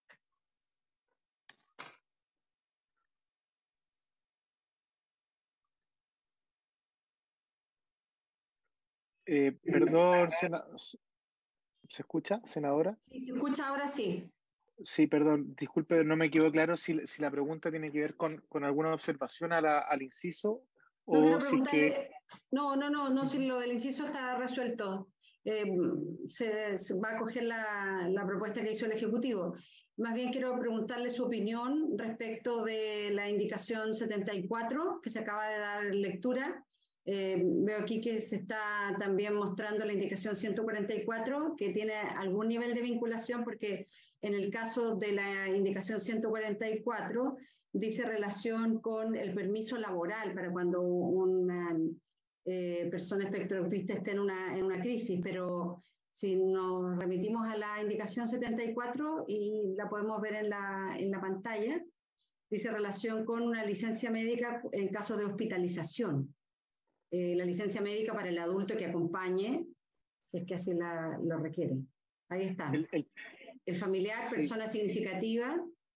H: Perdón, ¿se escucha, senadora?
C: Sí, se escucha ahora sí.
H: Sí, perdón, disculpe, no me quedó claro si la pregunta tiene que ver con alguna observación al inciso o si es que...
C: No, si lo del inciso está resuelto. Se va a coger la propuesta que hizo el Ejecutivo. Más bien quiero preguntarle su opinión respecto de la indicación 74, que se acaba de dar lectura. Veo aquí que se está también mostrando la indicación 144, que tiene algún nivel de vinculación, porque en el caso de la indicación 144 dice relación con el permiso laboral para cuando una persona espectro autista esté en una crisis, pero si nos remitimos a la indicación 74 y la podemos ver en la pantalla, dice relación con una licencia médica en caso de hospitalización. La licencia médica para el adulto que acompañe, si es que así lo requiere. Ahí está. El familiar, persona significativa.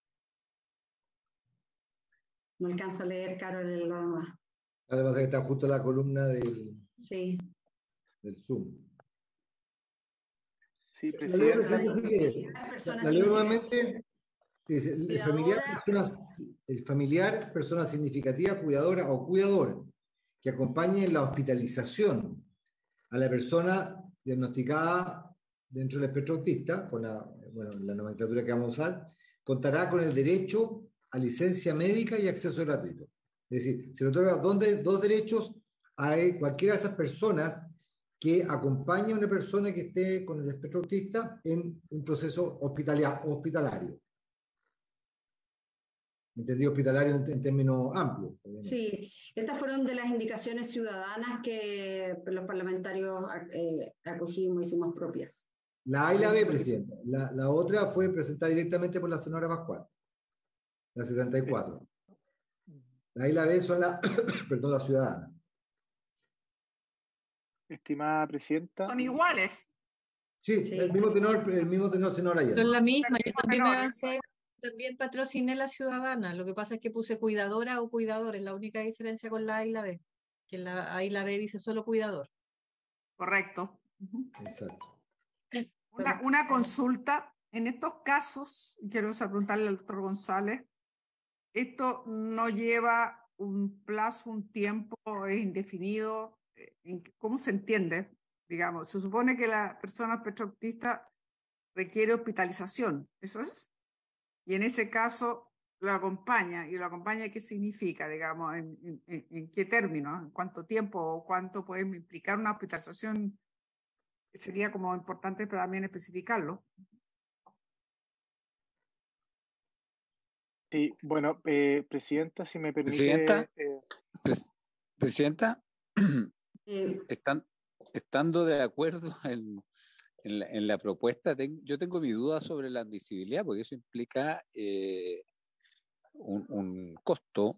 C: No alcanzo a leer, Carol.
E: Lo que pasa es que está justo la columna del Zoom.
H: Sí, presidente.
E: La leo nuevamente. El familiar, persona significativa, cuidadora o cuidador que acompañe en la hospitalización a la persona diagnosticada dentro del espectro autista, con la nomenclatura que vamos a usar, contará con el derecho a licencia médica y acceso gratuito. Es decir, se le otorga dos derechos a cualquiera de esas personas que acompañe a una persona que esté con el espectro autista en un proceso hospitalario. Entendido hospitalario en términos amplios.
C: Sí, estas fueron de las indicaciones ciudadanas que los parlamentarios acogimos, hicimos propias.
E: La A y la B, presidente. La otra fue presentada directamente por la señora Pascual, la 74. La A y la B son las ciudadanas.
H: Estimada presidenta.
B: Son iguales.
E: Sí, el mismo tenor, señora Allende.
G: Son la misma, yo también me avancé. También patrociné la ciudadana, lo que pasa es que puse cuidadora o cuidador, es la única diferencia con la A y la B, que la A y la B dice solo cuidador.
B: Correcto.
E: Exacto.
B: Una consulta, en estos casos, quiero preguntarle al doctor González, ¿esto no lleva un plazo, un tiempo, es indefinido? ¿Cómo se entiende? Digamos, se supone que la persona espectro autista requiere hospitalización, ¿eso es? Y en ese caso lo acompaña. ¿Y lo acompaña qué significa, digamos, en qué términos, en cuánto tiempo o cuánto puede implicar una hospitalización? Sería como importante también especificarlo.
H: Sí, bueno, presidenta, si me permite...
I: Presidenta, estando de acuerdo en la propuesta, yo tengo mi duda sobre la admisibilidad, porque eso implica un costo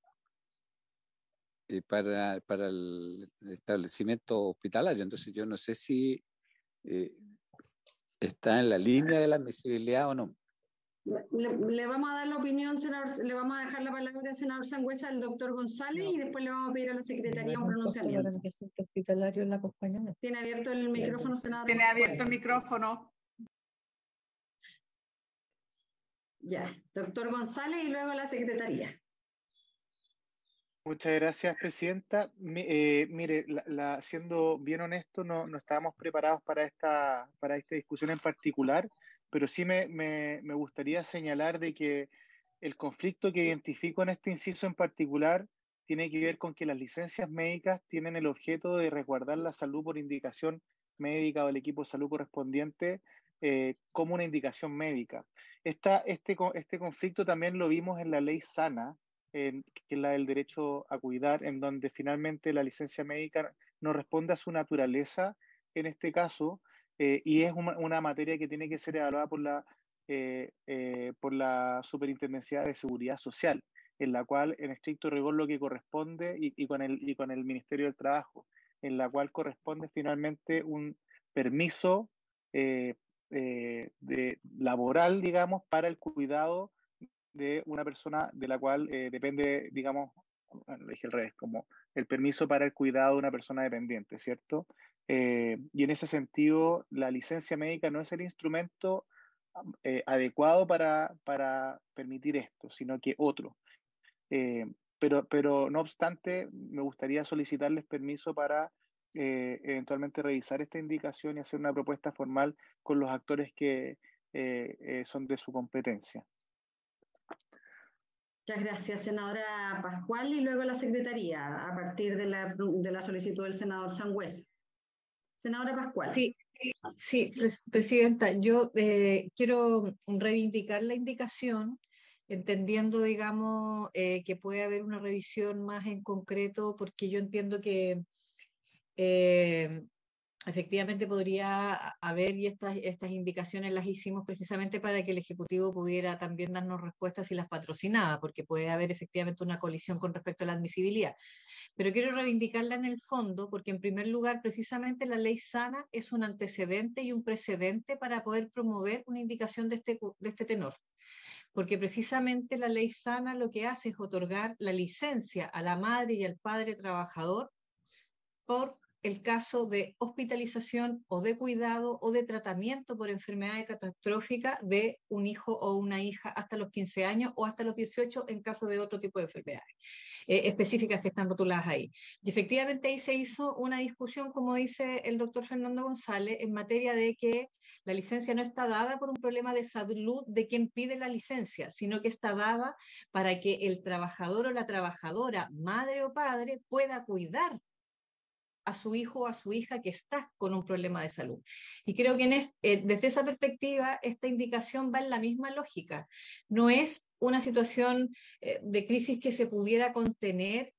I: para el establecimiento hospitalario. Entonces yo no sé si está en la línea de la admisibilidad o no.
C: Le vamos a dar la opinión, senador, le vamos a dejar la palabra al senador Sangüesa, al doctor González, y después le vamos a pedir a la Secretaría un pronunciamiento. Tiene abierto el micrófono, senador.
B: Tiene abierto el micrófono.
C: Ya, doctor González y luego la Secretaría.
H: Muchas gracias, presidenta. Mire, siendo bien honesto, no estábamos preparados para esta discusión en particular, pero sí me gustaría señalar de que el conflicto que identifico en este inciso en particular tiene que ver con que las licencias médicas tienen el objeto de resguardar la salud por indicación médica o el equipo de salud correspondiente como una indicación médica. Este conflicto también lo vimos en la ley SANA, que es la del derecho a cuidar, en donde finalmente la licencia médica no responde a su naturaleza en este caso, y es una materia que tiene que ser evaluada por la Superintendencia de Seguridad Social, en la cual en estricto rigor lo que corresponde, y con el Ministerio del Trabajo, en la cual corresponde finalmente un permiso laboral, digamos, para el cuidado de una persona de la cual depende, digamos, bueno, lo dije al revés, como el permiso para el cuidado de una persona dependiente, ¿cierto? Y en ese sentido, la licencia médica no es el instrumento adecuado para permitir esto, sino que otro. Pero no obstante, me gustaría solicitarles permiso para eventualmente revisar esta indicación y hacer una propuesta formal con los actores que son de su competencia.
C: Muchas gracias, senadora Pascual, y luego la Secretaría, a partir de la solicitud del senador Sangüesa. Senadora Pascual.
G: Sí, presidenta, yo quiero reivindicar la indicación, entendiendo, digamos, que puede haber una revisión más en concreto, porque yo entiendo que efectivamente podría haber, y estas indicaciones las hicimos precisamente para que el Ejecutivo pudiera también darnos respuestas si las patrocinaba, porque puede haber efectivamente una colisión con respecto a la admisibilidad. Pero quiero reivindicarla en el fondo, porque en primer lugar, precisamente la ley SANA es un antecedente y un precedente para poder promover una indicación de este tenor. Porque precisamente la ley SANA lo que hace es otorgar la licencia a la madre y al padre trabajador por el caso de hospitalización o de cuidado o de tratamiento por enfermedad catastrófica de un hijo o una hija hasta los 15 años o hasta los 18 en caso de otro tipo de enfermedades específicas que están rotuladas ahí. Y efectivamente ahí se hizo una discusión, como dice el doctor Fernando González, en materia de que la licencia no está dada por un problema de salud de quien pide la licencia, sino que está dada para que el trabajador o la trabajadora, madre o padre, pueda cuidar a su hijo o a su hija que está con un problema de salud. Y creo que desde esa perspectiva esta indicación va en la misma lógica. No es una situación de crisis que se pudiera contener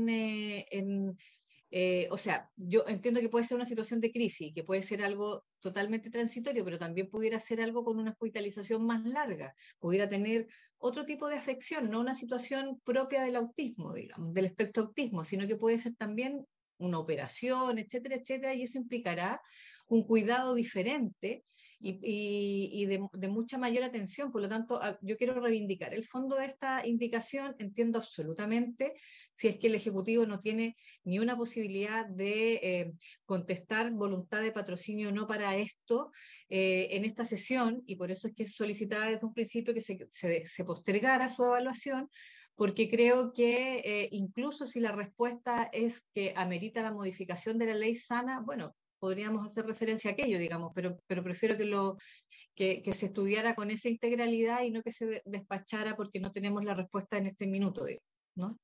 G: o sea, yo entiendo que puede ser una situación de crisis, que puede ser algo totalmente transitorio, pero también pudiera ser algo con una hospitalización más larga, pudiera tener otro tipo de afección, no una situación propia del autismo, digamos, del espectro autismo, sino que puede ser también una operación, etcétera, etcétera, y eso implicará un cuidado diferente y de mucha mayor atención. Por lo tanto, yo quiero reivindicar el fondo de esta indicación. Entiendo absolutamente si es que el Ejecutivo no tiene ni una posibilidad de contestar voluntad de patrocinio o no para esto en esta sesión, y por eso es que solicitaba desde un principio que se postergara su evaluación, porque creo que incluso si la respuesta es que amerita la modificación de la ley SANA, bueno, podríamos hacer referencia a aquello, digamos, pero prefiero que se estudiara con esa integralidad y no que se despachara porque no tenemos la respuesta en este minuto, ¿no?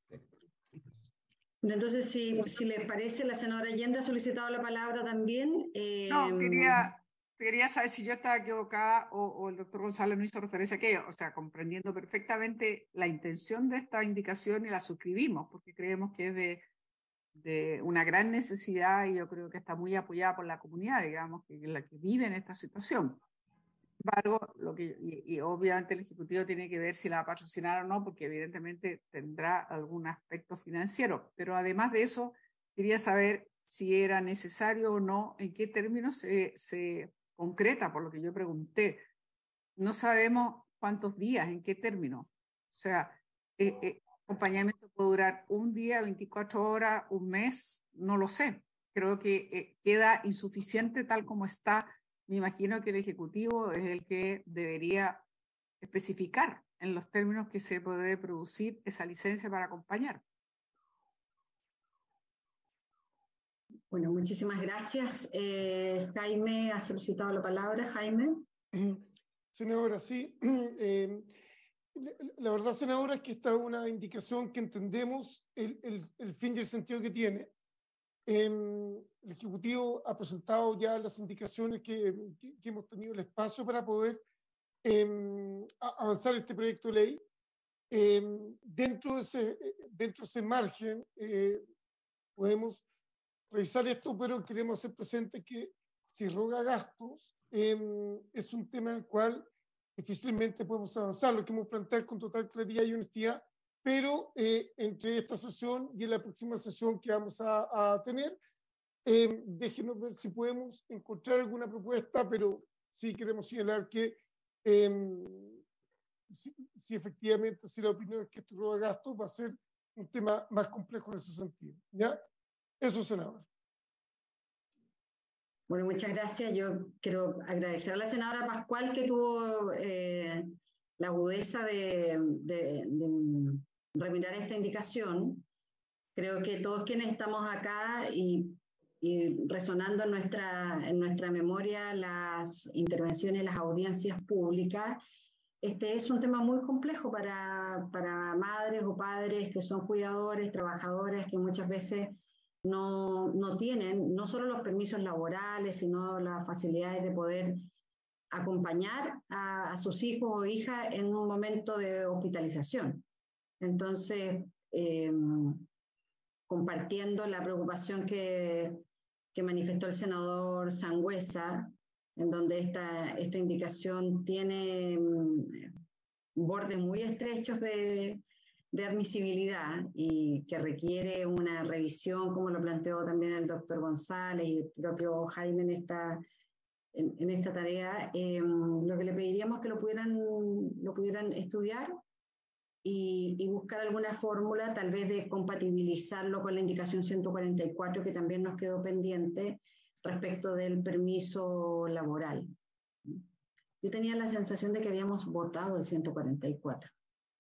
C: Entonces, si les parece, la senadora Allende ha solicitado la palabra también.
B: No, quería saber si yo estaba equivocada o el doctor González no hizo referencia a aquello. O sea, comprendiendo perfectamente la intención de esta indicación y la suscribimos, porque creemos que es de una gran necesidad y yo creo que está muy apoyada por la comunidad, digamos, que la que vive en esta situación. Sin embargo, y obviamente el Ejecutivo tiene que ver si la va a patrocinar o no, porque evidentemente tendrá algún aspecto financiero. Pero además de eso, quería saber si era necesario o no, en qué términos se concreta, por lo que yo pregunté. No sabemos cuántos días, en qué término. O sea, acompañamiento puede durar un día, 24 horas, un mes, no lo sé. Creo que queda insuficiente tal como está. Me imagino que el Ejecutivo es el que debería especificar en los términos que se puede producir esa licencia para acompañar.
C: Bueno, muchísimas gracias. Jaime ha solicitado la palabra. Jaime.
K: Senadora, sí. La verdad, senadora, es que esta es una indicación que entendemos el fin y el sentido que tiene. El Ejecutivo ha presentado ya las indicaciones que hemos tenido el espacio para poder avanzar este proyecto de ley. Dentro de ese margen podemos revisar esto, pero queremos hacer presente que si roga gastos es un tema en el cual difícilmente podemos avanzar. Lo que hemos planteado con total claridad y honestidad, pero entre esta sesión y en la próxima sesión que vamos a tener, déjenos ver si podemos encontrar alguna propuesta, pero sí queremos señalar que si efectivamente, si la opinión es que esto roba gastos, va a ser un tema más complejo en ese sentido. ¿Ya? Eso, senadora.
C: Bueno, muchas gracias. Yo quiero agradecer a la senadora Pascual que tuvo la agudeza de remirar esta indicación. Creo que todos quienes estamos acá y resonando en nuestra memoria las intervenciones, las audiencias públicas, este es un tema muy complejo para madres o padres que son cuidadores, trabajadores, que muchas veces no tienen no solo los permisos laborales, sino las facilidades de poder acompañar a sus hijos o hijas en un momento de hospitalización. Entonces, compartiendo la preocupación que manifestó el senador Sangüesa, en donde esta indicación tiene bordes muy estrechos de admisibilidad y que requiere una revisión, como lo planteó también el doctor González y el propio Jaime en esta tarea, lo que le pediríamos es que lo pudieran estudiar y buscar alguna fórmula, tal vez de compatibilizarlo con la indicación 144, que también nos quedó pendiente respecto del permiso laboral. Yo tenía la sensación de que habíamos votado el 144.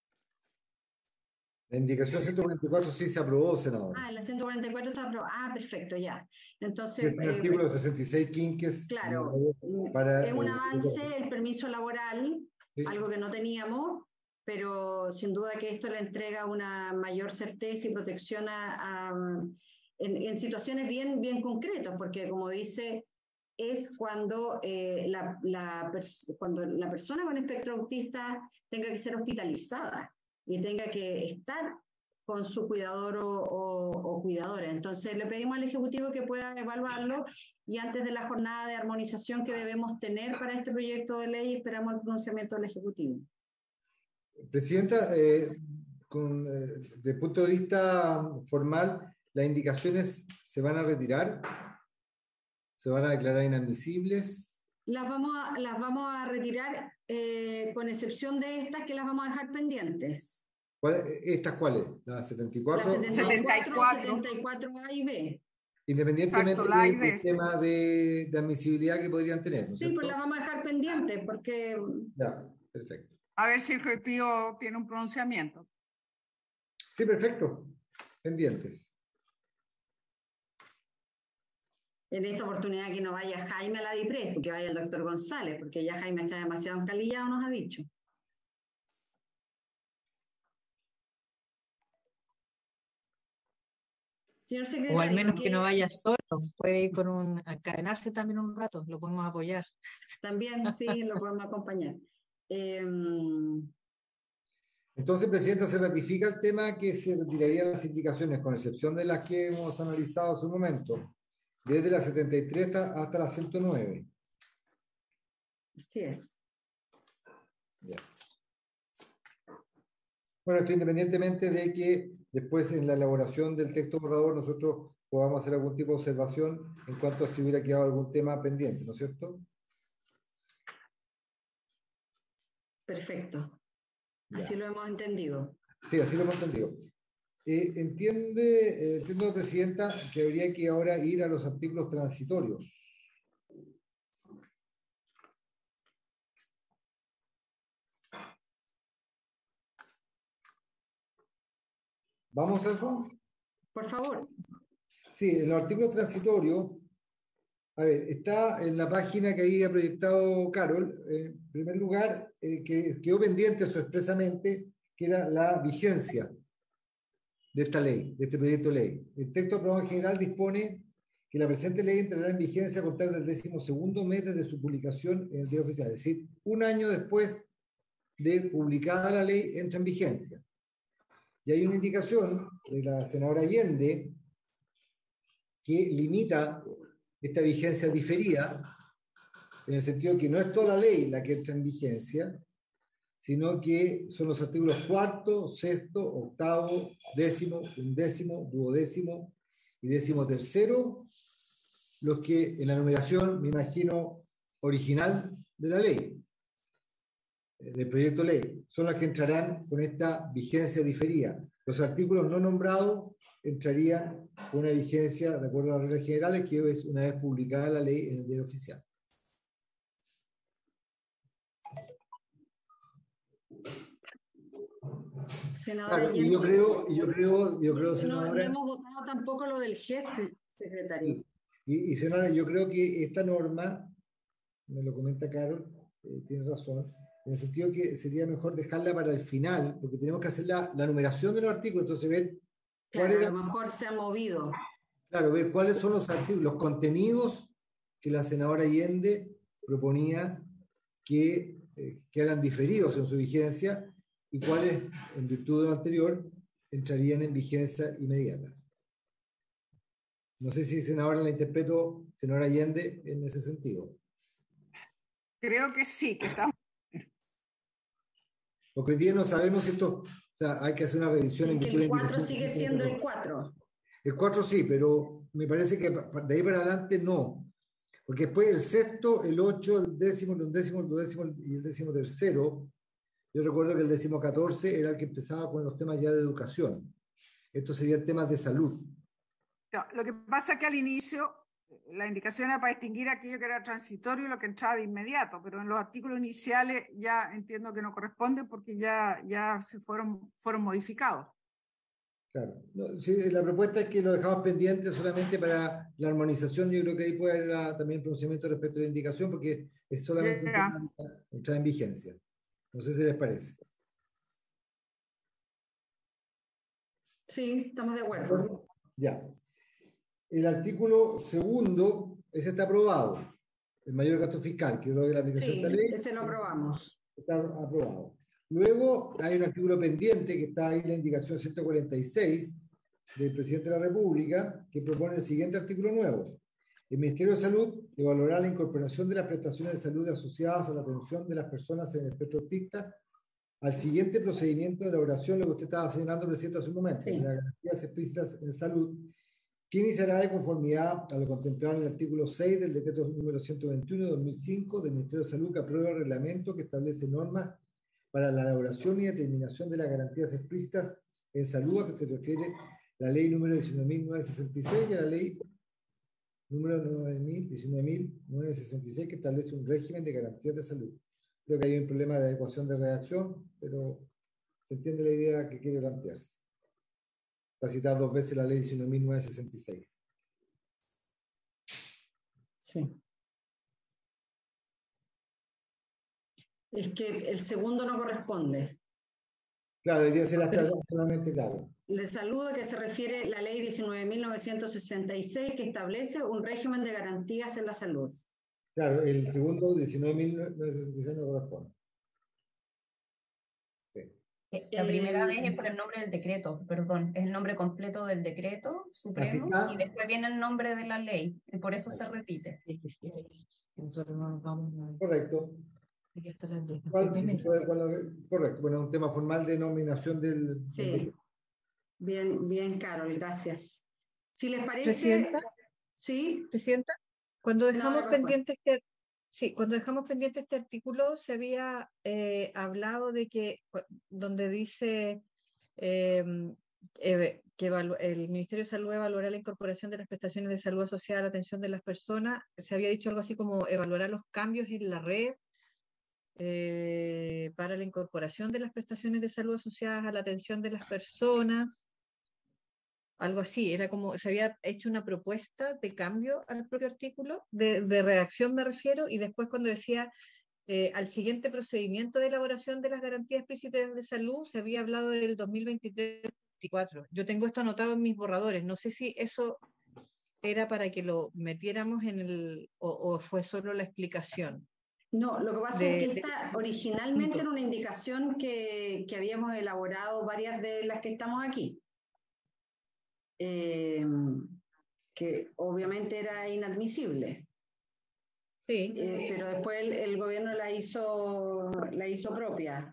E: La indicación 144 sí se aprobó, senador.
C: La 144 está aprobada. Perfecto, ya. Entonces,
E: el artículo 66 quinques.
C: Claro, es un avance el permiso laboral, sí, algo que no teníamos, pero sin duda que esto le entrega una mayor certeza y protección en situaciones bien concretas, porque como dice, es cuando cuando la persona con espectro autista tenga que ser hospitalizada y tenga que estar con su cuidador o cuidadora. Entonces le pedimos al Ejecutivo que pueda evaluarlo y antes de la jornada de armonización que debemos tener para este proyecto de ley esperamos el pronunciamiento del Ejecutivo.
E: Presidenta, desde el punto de vista formal, ¿las indicaciones se van a retirar? ¿Se van a declarar inadmisibles?
C: Las vamos a retirar con excepción de estas que las vamos a dejar pendientes.
E: ¿Estas cuáles? ¿Las 74?
C: Las 74 A y B.
E: Independientemente del tema de admisibilidad que podrían tener, ¿no es cierto?
C: Sí, pues las vamos a dejar pendientes porque...
E: Ya, perfecto.
B: A ver si el Ejecutivo tiene un pronunciamiento.
E: Sí, perfecto. Pendientes.
C: En esta oportunidad que no vaya Jaime a la DIPRES, que vaya el doctor González, porque ya Jaime está demasiado encalillado, nos ha dicho.
G: Señor secretario, o al menos que no vaya solo, puede ir con encadenarse también un rato, lo podemos apoyar.
C: También, sí, lo podemos acompañar.
E: Entonces, Presidenta, se ratifica el tema que se retirarían las indicaciones, con excepción de las que hemos analizado hace un momento, desde la 73 hasta la 109.
C: Así es.
E: Bien. Bueno, esto independientemente de que después en la elaboración del texto borrador nosotros podamos hacer algún tipo de observación en cuanto a si hubiera quedado algún tema pendiente, ¿no es cierto?
C: Perfecto.
E: Ya.
C: Así lo hemos entendido.
E: Sí, así lo hemos entendido. Entiendo, Presidenta, que habría que ahora ir a los artículos transitorios. ¿Vamos a eso?
C: Por favor.
E: Sí, en los artículos transitorios, a ver, está en la página que había proyectado Carol, en primer lugar, que quedó pendiente eso expresamente, que era la vigencia de esta ley, de este proyecto de ley. El texto aprobado en general dispone que la presente ley entrará en vigencia a contar del 12º mes desde su publicación en el Diario Oficial, es decir, un año después de publicada la ley entra en vigencia. Y hay una indicación de la senadora Allende que limita esta vigencia diferida, en el sentido que no es toda la ley la que entra en vigencia, sino que son los artículos 4º, 6º, 8º, 10º, 11º, 12º y 13º, los que en la numeración, me imagino, original de la ley, del proyecto de ley, son las que entrarán con esta vigencia diferida. Los artículos no nombrados entrarían con una vigencia, de acuerdo a las reglas generales, que es una vez publicada la ley en el Diario Oficial.
C: Senadora,
E: claro, y yo creo, senadora,
C: no hemos votado tampoco lo del GES, secretario.
E: Y senadora, yo creo que esta norma, me lo comenta Carol, tiene razón, en el sentido que sería mejor dejarla para el final, porque tenemos que hacer la numeración de los artículos, entonces ver
C: claro, a lo mejor se ha movido.
E: Claro, ver cuáles son los artículos, los contenidos que la senadora Allende proponía que eran diferidos en su vigencia y cuáles, en virtud de lo anterior, entrarían en vigencia inmediata. No sé si senadora la interpreto, senadora Allende, en ese sentido.
B: Creo que sí, que estamos.
E: Porque hoy día no sabemos si esto, o sea, hay que hacer una revisión.
C: Sí,
E: en
C: el 4 sigue siendo el 4.
E: El 4 sí, pero me parece que de ahí para adelante no. Porque después el 6º, el 8, el 10º, el 11º, el 12º y el 13º, yo recuerdo que el 14º era el que empezaba con los temas ya de educación. Estos serían temas de salud.
B: No, lo que pasa es que al inicio la indicación era para distinguir aquello que era transitorio y lo que entraba de inmediato, pero en los artículos iniciales ya entiendo que no corresponde porque ya se fueron modificados.
E: Claro. No, sí, la propuesta es que lo dejamos pendiente solamente para la armonización. Yo creo que ahí puede haber también pronunciamiento respecto a la indicación porque es solamente un tema de entrar en vigencia. No sé si les parece.
C: Sí, estamos de acuerdo.
E: Ya. El artículo 2, ese está aprobado. El mayor gasto fiscal, que creo que la aplicación
C: sí,
E: de esta ley.
C: Ese lo aprobamos.
E: Está aprobado. Luego hay un artículo pendiente que está ahí, la indicación 146 del presidente de la República, que propone el siguiente artículo nuevo. El Ministerio de Salud evaluará la incorporación de las prestaciones de salud asociadas a la atención de las personas en el espectro autista al siguiente procedimiento de elaboración, lo que usted estaba señalando, Presidente, hace un momento,
C: sí.
E: las garantías explícitas en salud, que iniciará de conformidad a lo contemplado en el artículo 6 del decreto número 121 de 2005 del Ministerio de Salud, que aprueba el reglamento que establece normas para la elaboración y determinación de las garantías explícitas en salud, a que se refiere la ley número 19.966 y a la ley número 19.966, que establece un régimen de garantías de salud. Creo que hay un problema de adecuación de redacción, pero se entiende la idea que quiere plantearse. Está citada 2 veces la ley 19.966.
C: Sí. Es que el segundo no corresponde.
E: Claro, debería ser hasta solamente claro.
C: Le saludo que se refiere la ley 19.966 que establece un régimen de garantías en la salud.
E: Claro, el segundo 19.966 no corresponde. Sí.
L: La primera vez es por el nombre del decreto, perdón, es el nombre completo del decreto supremo y después viene el nombre de la ley, y por eso se repite.
E: Correcto. Correcto, bueno, un tema formal de nominación del...
C: Sí, bien, Carol, gracias. Si les parece...
G: ¿Presidenta?
C: Sí.
G: Presidenta, cuando dejamos pendiente Sí, cuando dejamos pendiente este artículo se había hablado de que, donde dice que el Ministerio de Salud evaluará la incorporación de las prestaciones de salud asociadas a la atención de las personas, se había dicho algo así como evaluará los cambios en la red para la incorporación de las prestaciones de salud asociadas a la atención de las personas. Algo así, era como, se había hecho una propuesta de cambio al propio artículo, de redacción me refiero, y después cuando decía al siguiente procedimiento de elaboración de las garantías explícitas de salud, se había hablado del 2023-2024. Yo tengo esto anotado en mis borradores, no sé si eso era para que lo metiéramos en el, o fue solo la explicación.
C: No, lo que pasa es que esta originalmente era una indicación que habíamos elaborado varias de las que estamos aquí. Que obviamente era inadmisible.
G: Sí.
C: Pero después el gobierno la hizo propia.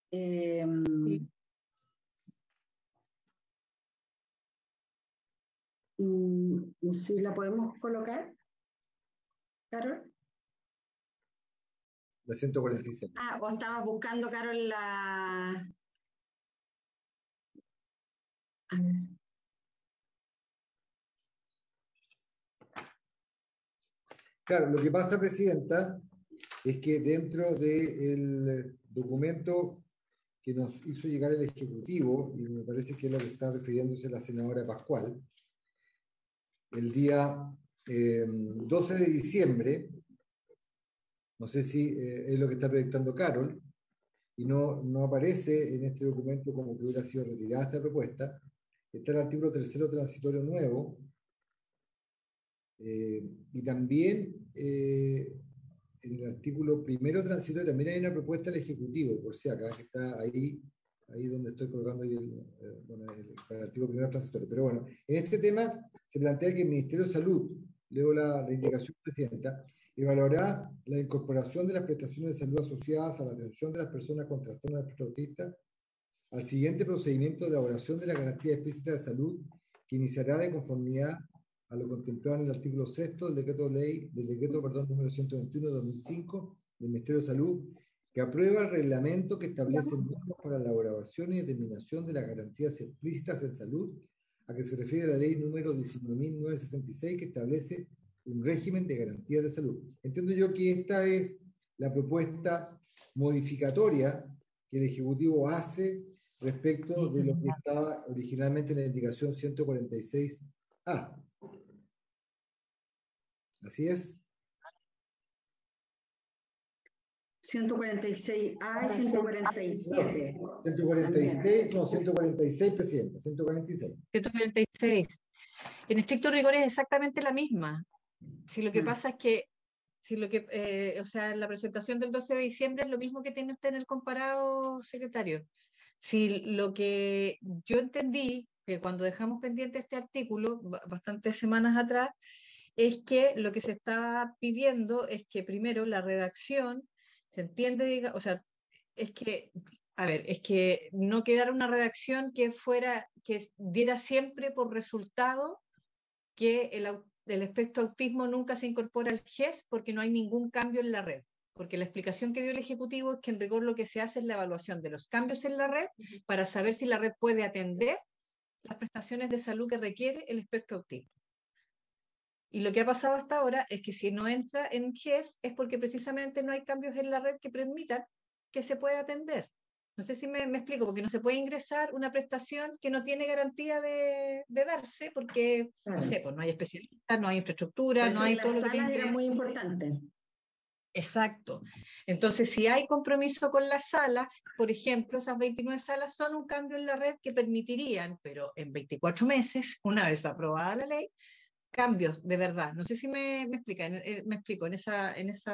C: ¿Sí la podemos colocar, Carol?
E: La 146.
C: O estabas buscando, Carol, la... A ver.
E: Claro, lo que pasa, Presidenta, es que dentro del documento que nos hizo llegar el Ejecutivo, y me parece que es lo que está refiriéndose la senadora Pascual, el día 12 de diciembre, no sé si es lo que está proyectando Carol, y no aparece en este documento como que hubiera sido retirada esta propuesta, está el artículo 3º transitorio nuevo, y también en el artículo 1º transitorio también hay una propuesta del Ejecutivo, por si acá, que está ahí donde estoy colocando el artículo 1º transitorio. Pero bueno, en este tema se plantea que el Ministerio de Salud, leo la indicación presidenta, evaluará la incorporación de las prestaciones de salud asociadas a la atención de las personas con trastorno de espectro autista al siguiente procedimiento de elaboración de la garantía explícita de salud que iniciará de conformidad a lo contemplado en el artículo 6º del decreto número 121 de 2005 del Ministerio de Salud, que aprueba el reglamento que establece normas para la elaboración y determinación de las garantías explícitas en salud, a que se refiere la ley número 19.966, que establece un régimen de garantías de salud. Entiendo yo que esta es la propuesta modificatoria que el Ejecutivo hace respecto de lo que estaba originalmente en la indicación 146A. Así es.
C: 146A y 147.
E: 146, no, 146, Presidenta, 146.
G: 146. En estricto rigor es exactamente la misma. Si lo que pasa es que, o sea, en la presentación del 12 de diciembre es lo mismo que tiene usted en el comparado, secretario. Si lo que yo entendí, que cuando dejamos pendiente este artículo, bastantes semanas atrás, es que lo que se está pidiendo es que primero la redacción se entiende, o sea, es que no quedara una redacción que diera siempre por resultado que el espectro autismo nunca se incorpora al GES porque no hay ningún cambio en la red. Porque la explicación que dio el Ejecutivo es que en rigor lo que se hace es la evaluación de los cambios en la red para saber si la red puede atender las prestaciones de salud que requiere el espectro autismo. Y lo que ha pasado hasta ahora es que si no entra en GES es porque precisamente no hay cambios en la red que permitan que se pueda atender. No sé si me explico, porque no se puede ingresar una prestación que no tiene garantía de darse, porque, no sé, pues no hay especialistas, no hay infraestructura, no hay todo lo que tiene.
C: Era muy importante.
G: Exacto. Entonces, si hay compromiso con las salas, por ejemplo, esas 29 salas son un cambio en la red que permitirían, pero en 24 meses, una vez aprobada la ley, cambios de verdad. No sé si me explico en esa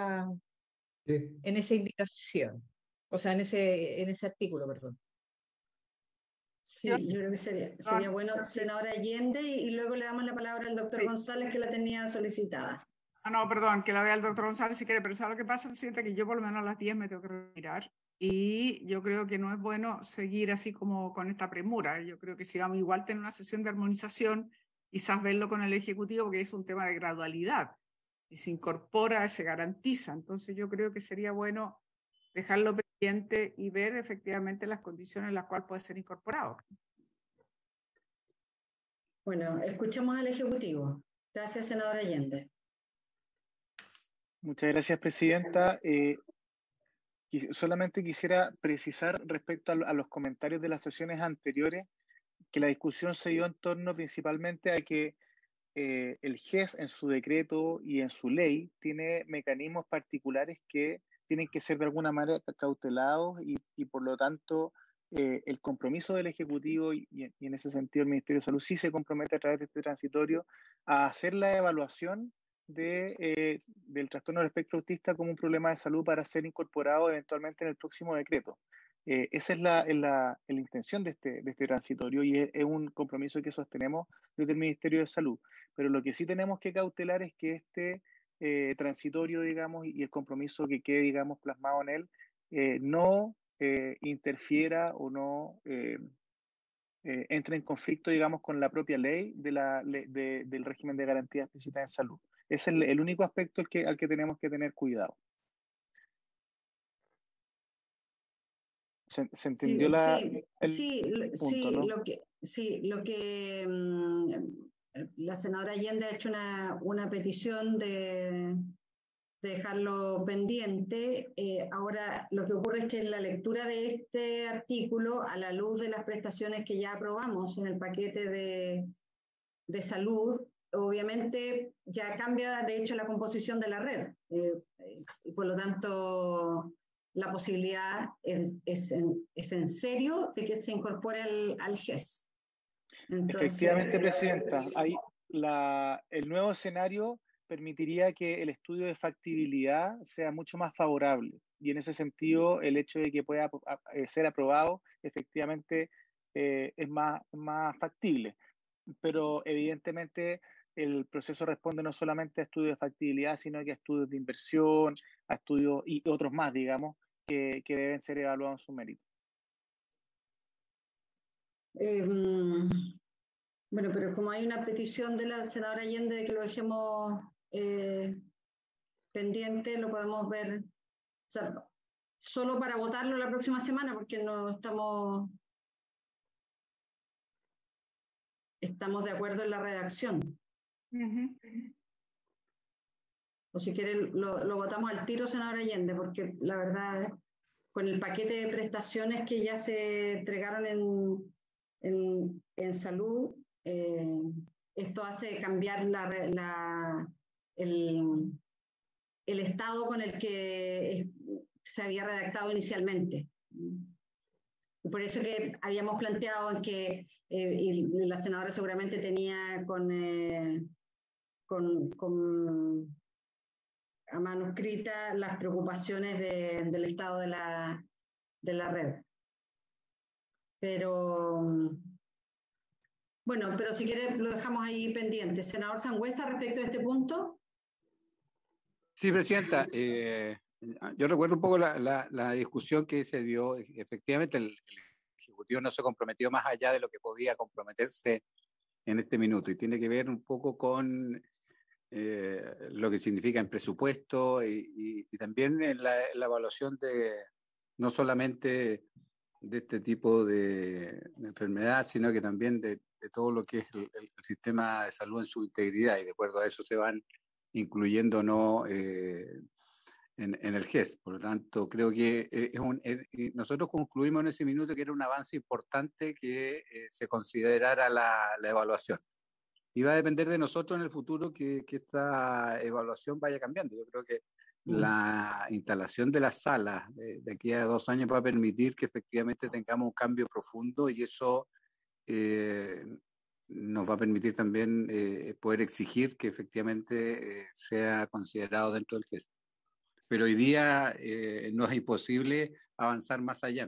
G: indicación, o sea, en ese artículo, perdón.
C: Sí, yo creo que sería bueno, senadora Allende, y luego le damos la palabra al doctor González, que la tenía solicitada.
B: No, perdón, que la vea el doctor González si quiere, pero ¿sabe lo que pasa, presidente? Que yo por lo menos a las 10 me tengo que retirar y yo creo que no es bueno seguir así como con esta premura. Yo creo que si vamos igual a tener una sesión de armonización, quizás verlo con el Ejecutivo, porque es un tema de gradualidad. si se incorpora, se garantiza. Entonces yo creo que sería bueno dejarlo pendiente y ver efectivamente las condiciones en las cuales puede ser incorporado.
C: Bueno, escuchemos al Ejecutivo. Gracias, senadora Allende.
H: Muchas gracias, presidenta. Solamente quisiera precisar respecto a los comentarios de las sesiones anteriores que la discusión se dio en torno principalmente a que el GES en su decreto y en su ley tiene mecanismos particulares que tienen que ser de alguna manera cautelados y por lo tanto el compromiso del Ejecutivo y en ese sentido el Ministerio de Salud sí se compromete a través de este transitorio a hacer la evaluación del trastorno del espectro autista como un problema de salud para ser incorporado eventualmente en el próximo decreto. Esa es la intención de este transitorio y es un compromiso que sostenemos desde el Ministerio de Salud. Pero lo que sí tenemos que cautelar es que este transitorio, digamos, y el compromiso que quede, digamos, plasmado en él, no interfiera o no entre en conflicto, digamos, con la propia ley del régimen de garantía explícita en salud. Es el único aspecto al que tenemos que tener cuidado. ¿Se entendió el punto, ¿no?
C: Lo que la senadora Allende ha hecho una petición de dejarlo pendiente. Ahora, lo que ocurre es que en la lectura de este artículo, a la luz de las prestaciones que ya aprobamos en el paquete de salud, obviamente ya cambia, de hecho, la composición de la red. Y por lo tanto, la posibilidad es en serio de que se incorpore al GES. Entonces,
H: efectivamente, presidenta, ahí el nuevo escenario permitiría que el estudio de factibilidad sea mucho más favorable y en ese sentido el hecho de que pueda ser aprobado efectivamente es más factible, pero evidentemente el proceso responde no solamente a estudios de factibilidad, sino que a estudios de inversión, a estudios y otros más, digamos, que deben ser evaluados en su mérito.
C: Bueno, pero como hay una petición de la senadora Allende de que lo dejemos pendiente, lo podemos ver, o sea, solo para votarlo la próxima semana, porque no estamos de acuerdo en la redacción. O si quieren, lo votamos al tiro, senadora Allende, porque la verdad, con el paquete de prestaciones que ya se entregaron en salud, esto hace cambiar el estado con el que se había redactado inicialmente. Y por eso que habíamos planteado en que, y la senadora seguramente tenía a mano escrita las preocupaciones del estado de la red. Pero bueno, pero si quiere lo dejamos ahí pendiente. Senador Sangüesa, respecto a este punto.
I: Sí, presidenta. Yo recuerdo un poco la discusión que se dio. Efectivamente, el Ejecutivo no se comprometió más allá de lo que podía comprometerse en este minuto y tiene que ver un poco con lo que significa en presupuesto y también en la evaluación no solamente de este tipo de enfermedad, sino que también de todo lo que es el sistema de salud en su integridad, y de acuerdo a eso se van incluyendo no en el GES. Por lo tanto, creo que nosotros concluimos en ese minuto que era un avance importante que se considerara la evaluación. Y va a depender de nosotros en el futuro que esta evaluación vaya cambiando. Yo creo que la instalación de las salas de aquí a 2 años va a permitir que efectivamente tengamos un cambio profundo y eso nos va a permitir también poder exigir que efectivamente sea considerado dentro del GES. Pero hoy día no es imposible avanzar más allá.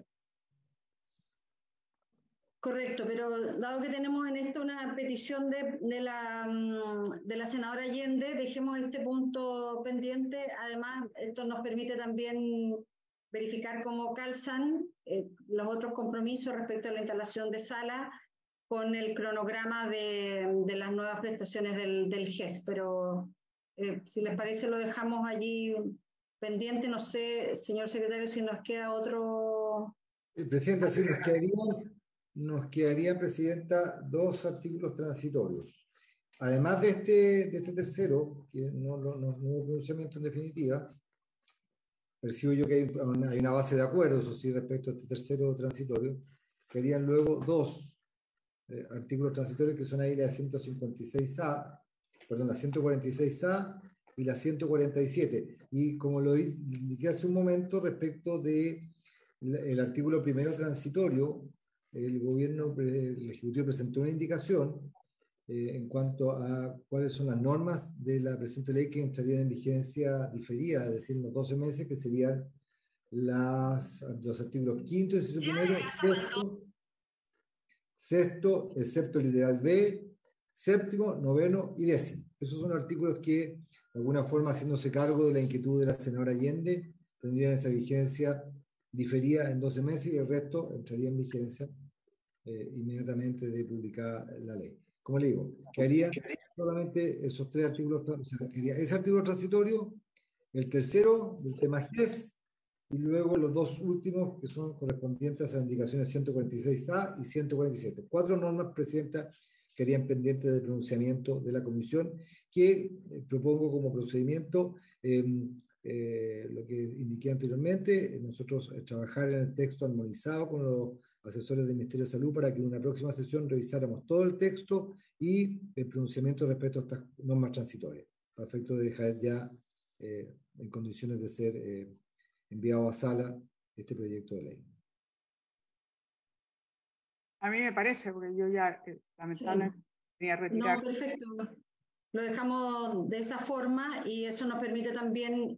C: Correcto, pero dado que tenemos en esto una petición de la senadora Allende, dejemos este punto pendiente. Además, esto nos permite también verificar cómo calzan los otros compromisos respecto a la instalación de salas con el cronograma de las nuevas prestaciones del GES, pero si les parece, lo dejamos allí pendiente. No sé, señor secretario, si nos queda otro.
E: Presidenta, sí, nos quedaría, Presidenta, 2 artículos transitorios. Además de este tercero, que no hubo pronunciamiento en definitiva, percibo yo que hay una base de acuerdo, eso sí, respecto a este tercero transitorio. Quedarían luego 2 artículos transitorios que son ahí la 156A, perdón, la 146A y la 147. Y como lo indiqué hace un momento respecto de el artículo primero transitorio, el Ejecutivo presentó una indicación en cuanto a cuáles son las normas de la presente ley que entrarían en vigencia diferida, es decir, en los 12 meses, que serían los artículos 5º, inciso primero, sexto, excepto el literal B, séptimo, noveno y décimo. Esos son artículos que, de alguna forma, haciéndose cargo de la inquietud de la senadora Allende, tendrían esa vigencia diferida en 12 meses y el resto entraría en vigencia inmediatamente de publicada la ley. Como le digo, quedarían solamente esos 3 artículos, o sea, quedaría ese artículo transitorio, el tercero del tema GES, y luego los 2 últimos que son correspondientes a las indicaciones 146A y 147. 4 normas, Presidenta, que harían pendientes de pronunciamiento de la Comisión, que propongo como procedimiento lo que indiqué anteriormente, nosotros trabajar en el texto armonizado con los asesores del Ministerio de Salud para que en una próxima sesión revisáramos todo el texto y el pronunciamiento respecto a estas normas transitorias, para efecto de dejar ya en condiciones de ser enviado a sala este proyecto de ley.
B: A mí me parece, porque yo ya lamentablemente tenía que retirar.
C: No, perfecto. Lo dejamos de esa forma y eso nos permite también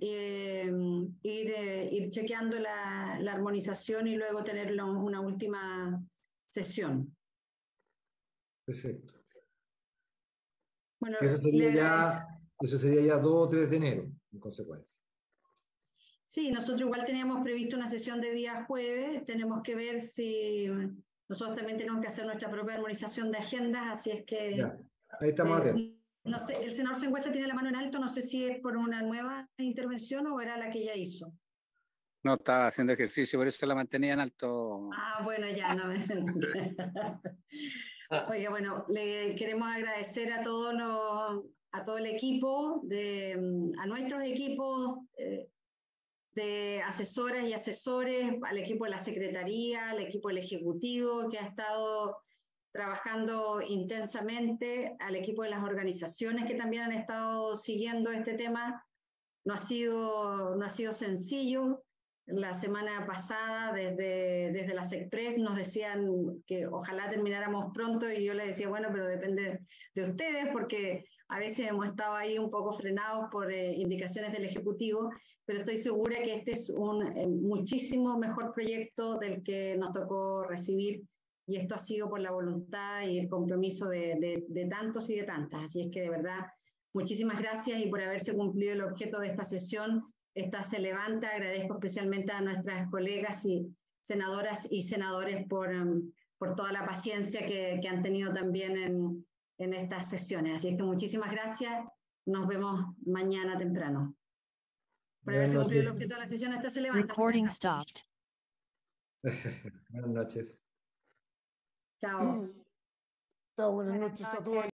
C: ir chequeando la armonización y luego tener una última sesión.
E: Perfecto.
C: Bueno,
E: eso sería ya 2 o 3 de enero, en consecuencia.
C: Sí, nosotros igual teníamos previsto una sesión de día jueves, tenemos que ver si nosotros también tenemos que hacer nuestra propia armonización de agendas, así es que...
E: Ya, ahí estamos atentos.
C: No sé, el senador Sangüesa tiene la mano en alto, no sé si es por una nueva intervención o era la que ya hizo.
I: No, estaba haciendo ejercicio, por eso la mantenía en alto.
C: Ah, bueno, ya no me... Oiga, bueno, le queremos agradecer a todo el equipo, a nuestros equipos de asesoras y asesores, al equipo de la Secretaría, al equipo del Ejecutivo que ha estado trabajando intensamente, al equipo de las organizaciones que también han estado siguiendo este tema. No ha sido sencillo. La semana pasada, desde la SECPRES, nos decían que ojalá termináramos pronto y yo les decía, bueno, pero depende de ustedes, porque a veces hemos estado ahí un poco frenados por indicaciones del Ejecutivo, pero estoy segura que este es un muchísimo mejor proyecto del que nos tocó recibir, y esto ha sido por la voluntad y el compromiso de tantos y de tantas. Así es que de verdad, muchísimas gracias, y por haberse cumplido el objeto de esta sesión. Esta se levanta. Agradezco especialmente a nuestras colegas y senadoras y senadores por toda la paciencia que han tenido también en estas sesiones. Así es que muchísimas gracias. Nos vemos mañana temprano. Por haberse cumplido el objeto de la sesión, esta se levanta.
A: Recording stopped.
E: Buenas noches.
C: Chao.
K: Chao, buenas noches a todos.